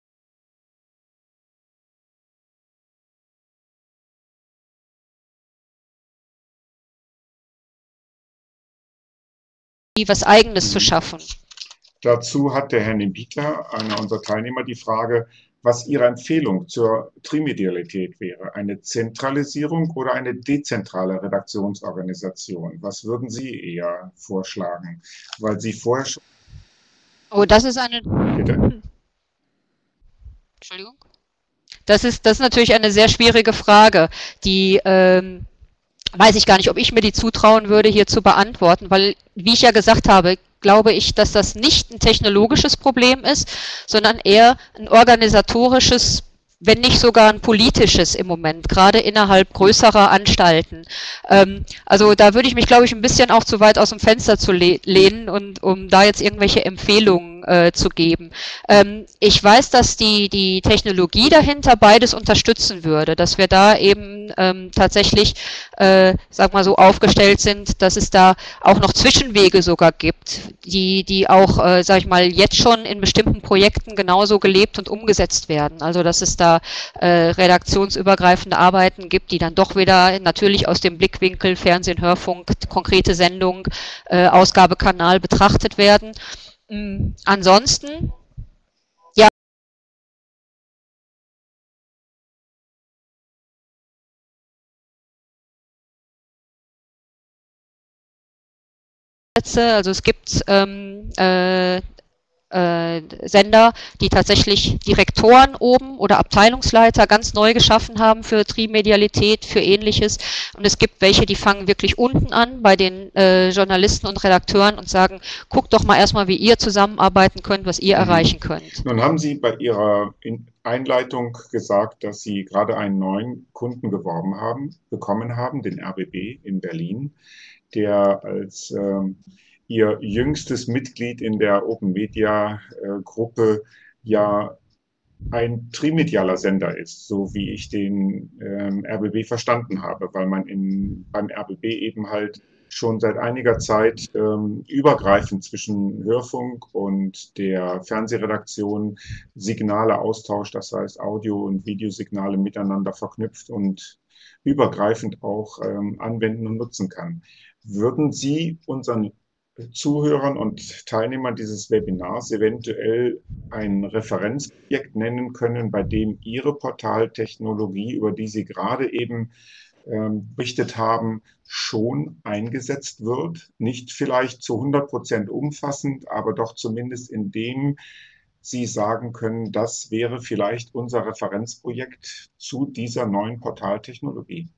Speaker 2: was Eigenes zu schaffen.
Speaker 1: Dazu hat der Herr Nebita, einer unserer Teilnehmer, die Frage, was Ihre Empfehlung zur Trimedialität wäre. Eine Zentralisierung oder eine dezentrale Redaktionsorganisation? Was würden Sie eher vorschlagen? Weil Sie vorher schon...
Speaker 2: Oh, das ist eine...
Speaker 1: Bitte?
Speaker 2: Entschuldigung. Das ist, das ist natürlich eine sehr schwierige Frage, die ähm, weiß ich gar nicht, ob ich mir die zutrauen würde, hier zu beantworten, weil, wie ich ja gesagt habe, glaube ich, dass das nicht ein technologisches Problem ist, sondern eher ein organisatorisches, wenn nicht sogar ein politisches im Moment, gerade innerhalb größerer Anstalten. Ähm, also da würde ich mich, glaube ich, ein bisschen auch zu weit aus dem Fenster zu le lehnen, und um da jetzt irgendwelche Empfehlungen äh, zu geben. Ähm, ich weiß, dass die, die Technologie dahinter beides unterstützen würde, dass wir da eben ähm, tatsächlich, äh, sag mal so, aufgestellt sind, dass es da auch noch Zwischenwege sogar gibt, die, die auch, äh, sag ich mal, jetzt schon in bestimmten Projekten genauso gelebt und umgesetzt werden. Also dass es da äh, redaktionsübergreifende Arbeiten gibt, die dann doch wieder natürlich aus dem Blickwinkel Fernsehen, Hörfunk, konkrete Sendung, äh, Ausgabekanal betrachtet werden. Mhm. Ansonsten, ja, also es gibt ähm, äh, Äh, Sender, die tatsächlich Direktoren oben oder Abteilungsleiter ganz neu geschaffen haben für Trimedialität, für Ähnliches. Und es gibt welche, die fangen wirklich unten an bei den äh, Journalisten und Redakteuren und sagen, guckt doch mal erstmal, wie ihr zusammenarbeiten könnt, was ihr mhm. erreichen könnt.
Speaker 1: Nun haben Sie bei Ihrer Einleitung gesagt, dass Sie gerade einen neuen Kunden geworben haben, bekommen haben, den R B B in Berlin, der als ähm, Ihr jüngstes Mitglied in der Open Media äh, Gruppe ja ein trimedialer Sender ist, so wie ich den ähm, R B B verstanden habe, weil man in, beim R B B eben halt schon seit einiger Zeit ähm, übergreifend zwischen Hörfunk und der Fernsehredaktion Signale austauscht, das heißt Audio- und Videosignale miteinander verknüpft und übergreifend auch ähm, anwenden und nutzen kann. Würden Sie unseren Zuhörern und Teilnehmern dieses Webinars eventuell ein Referenzprojekt nennen können, bei dem Ihre Portaltechnologie, über die Sie gerade eben ähm, berichtet haben, schon eingesetzt wird? Nicht vielleicht zu hundert Prozent umfassend, aber doch zumindest in dem Sie sagen können, das wäre vielleicht unser Referenzprojekt zu dieser neuen Portaltechnologie.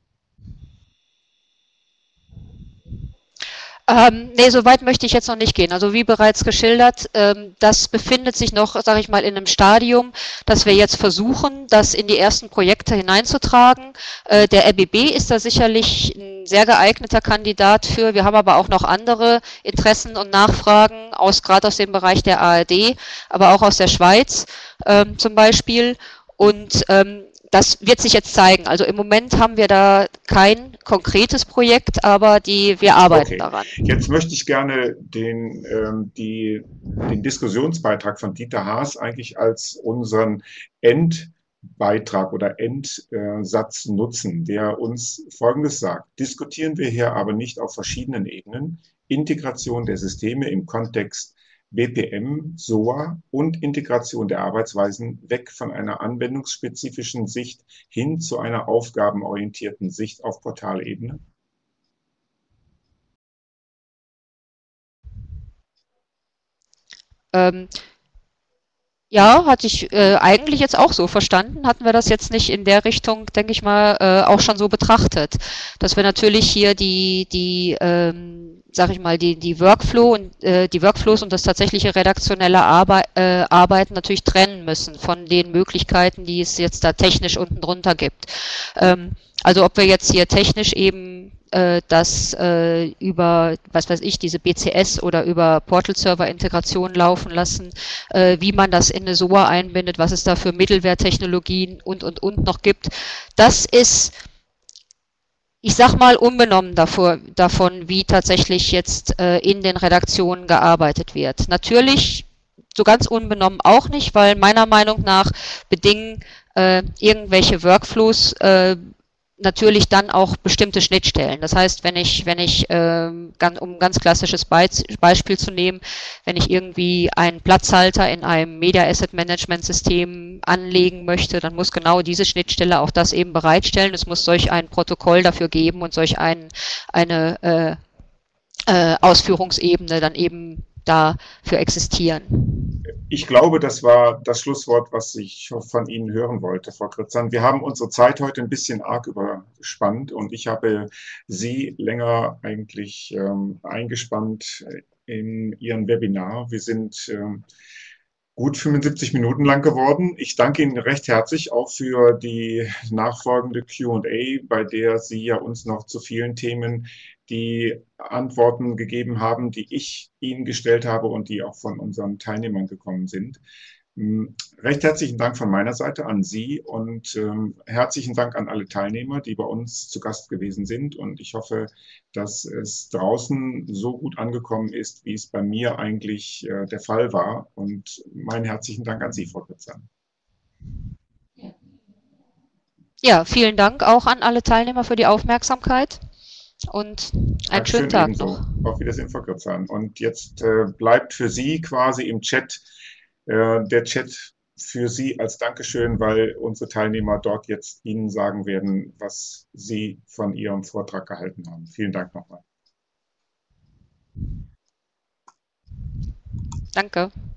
Speaker 2: Ähm, nee, so weit möchte ich jetzt noch nicht gehen. Also wie bereits geschildert, ähm, das befindet sich noch, sage ich mal, in einem Stadium, dass wir jetzt versuchen, das in die ersten Projekte hineinzutragen. Äh, der R B B ist da sicherlich ein sehr geeigneter Kandidat für. Wir haben aber auch noch andere Interessen und Nachfragen, aus, gerade aus dem Bereich der A R D, aber auch aus der Schweiz ähm, zum Beispiel. Und ähm, das wird sich jetzt zeigen. Also im Moment haben wir da kein konkretes Projekt, aber die, wir arbeiten okay. daran.
Speaker 1: Jetzt möchte ich gerne den, ähm, die, den Diskussionsbeitrag von Dieter Haas eigentlich als unseren Endbeitrag oder Endsatz nutzen, der uns Folgendes sagt. Diskutieren wir hier aber nicht auf verschiedenen Ebenen. Integration der Systeme im Kontext B P M, S O A und Integration der Arbeitsweisen weg von einer anwendungsspezifischen Sicht hin zu einer aufgabenorientierten Sicht auf Portalebene?
Speaker 2: Ähm, ja, hatte ich äh, eigentlich jetzt auch so verstanden. Hatten wir das jetzt nicht in der Richtung, denke ich mal, äh, auch schon so betrachtet, dass wir natürlich hier die, die ähm, sag ich mal, die, die Workflow und äh, die Workflows und das tatsächliche redaktionelle Arbe äh, Arbeiten natürlich trennen müssen von den Möglichkeiten, die es jetzt da technisch unten drunter gibt. Ähm, also ob wir jetzt hier technisch eben äh, das äh, über, was weiß ich, diese B C S oder über Portal-Server-Integration laufen lassen, äh, wie man das in eine S O A einbindet, was es da für Mittelwerttechnologien und, und, und noch gibt. Das ist, ich sag mal, unbenommen davor, davon, wie tatsächlich jetzt äh, in den Redaktionen gearbeitet wird. Natürlich so ganz unbenommen auch nicht, weil meiner Meinung nach bedingen äh, irgendwelche Workflows äh, natürlich dann auch bestimmte Schnittstellen. Das heißt, wenn ich, wenn ich, ähm, ganz, um ein ganz klassisches Be- Beispiel zu nehmen, wenn ich irgendwie einen Platzhalter in einem Media Asset Management System anlegen möchte, dann muss genau diese Schnittstelle auch das eben bereitstellen. Es muss solch ein Protokoll dafür geben und solch ein, eine äh, äh, Ausführungsebene dann eben dafür existieren.
Speaker 1: Ich glaube, das war das Schlusswort, was ich von Ihnen hören wollte, Frau Kritzan. Wir haben unsere Zeit heute ein bisschen arg überspannt und ich habe Sie länger eigentlich ähm, eingespannt in Ihren Webinar. Wir sind ähm, gut fünfundsiebzig Minuten lang geworden. Ich danke Ihnen recht herzlich auch für die nachfolgende Q und A, bei der Sie ja uns noch zu vielen Themen die Antworten gegeben haben, die ich Ihnen gestellt habe und die auch von unseren Teilnehmern gekommen sind. Recht herzlichen Dank von meiner Seite an Sie und ähm, herzlichen Dank an alle Teilnehmer, die bei uns zu Gast gewesen sind. Und ich hoffe, dass es draußen so gut angekommen ist, wie es bei mir eigentlich äh, der Fall war. Und meinen herzlichen Dank an Sie, Frau Kritzan.
Speaker 2: Ja, vielen Dank auch an alle Teilnehmer für die Aufmerksamkeit. Und einen
Speaker 1: Dankeschön,
Speaker 2: schönen Tag
Speaker 1: ebenso.
Speaker 2: noch.
Speaker 1: Auf Wiedersehen, Frau Kritzan. Und jetzt äh, bleibt für Sie quasi im Chat äh, der Chat für Sie als Dankeschön, weil unsere Teilnehmer dort jetzt Ihnen sagen werden, was Sie von Ihrem Vortrag gehalten haben. Vielen Dank nochmal.
Speaker 2: Danke.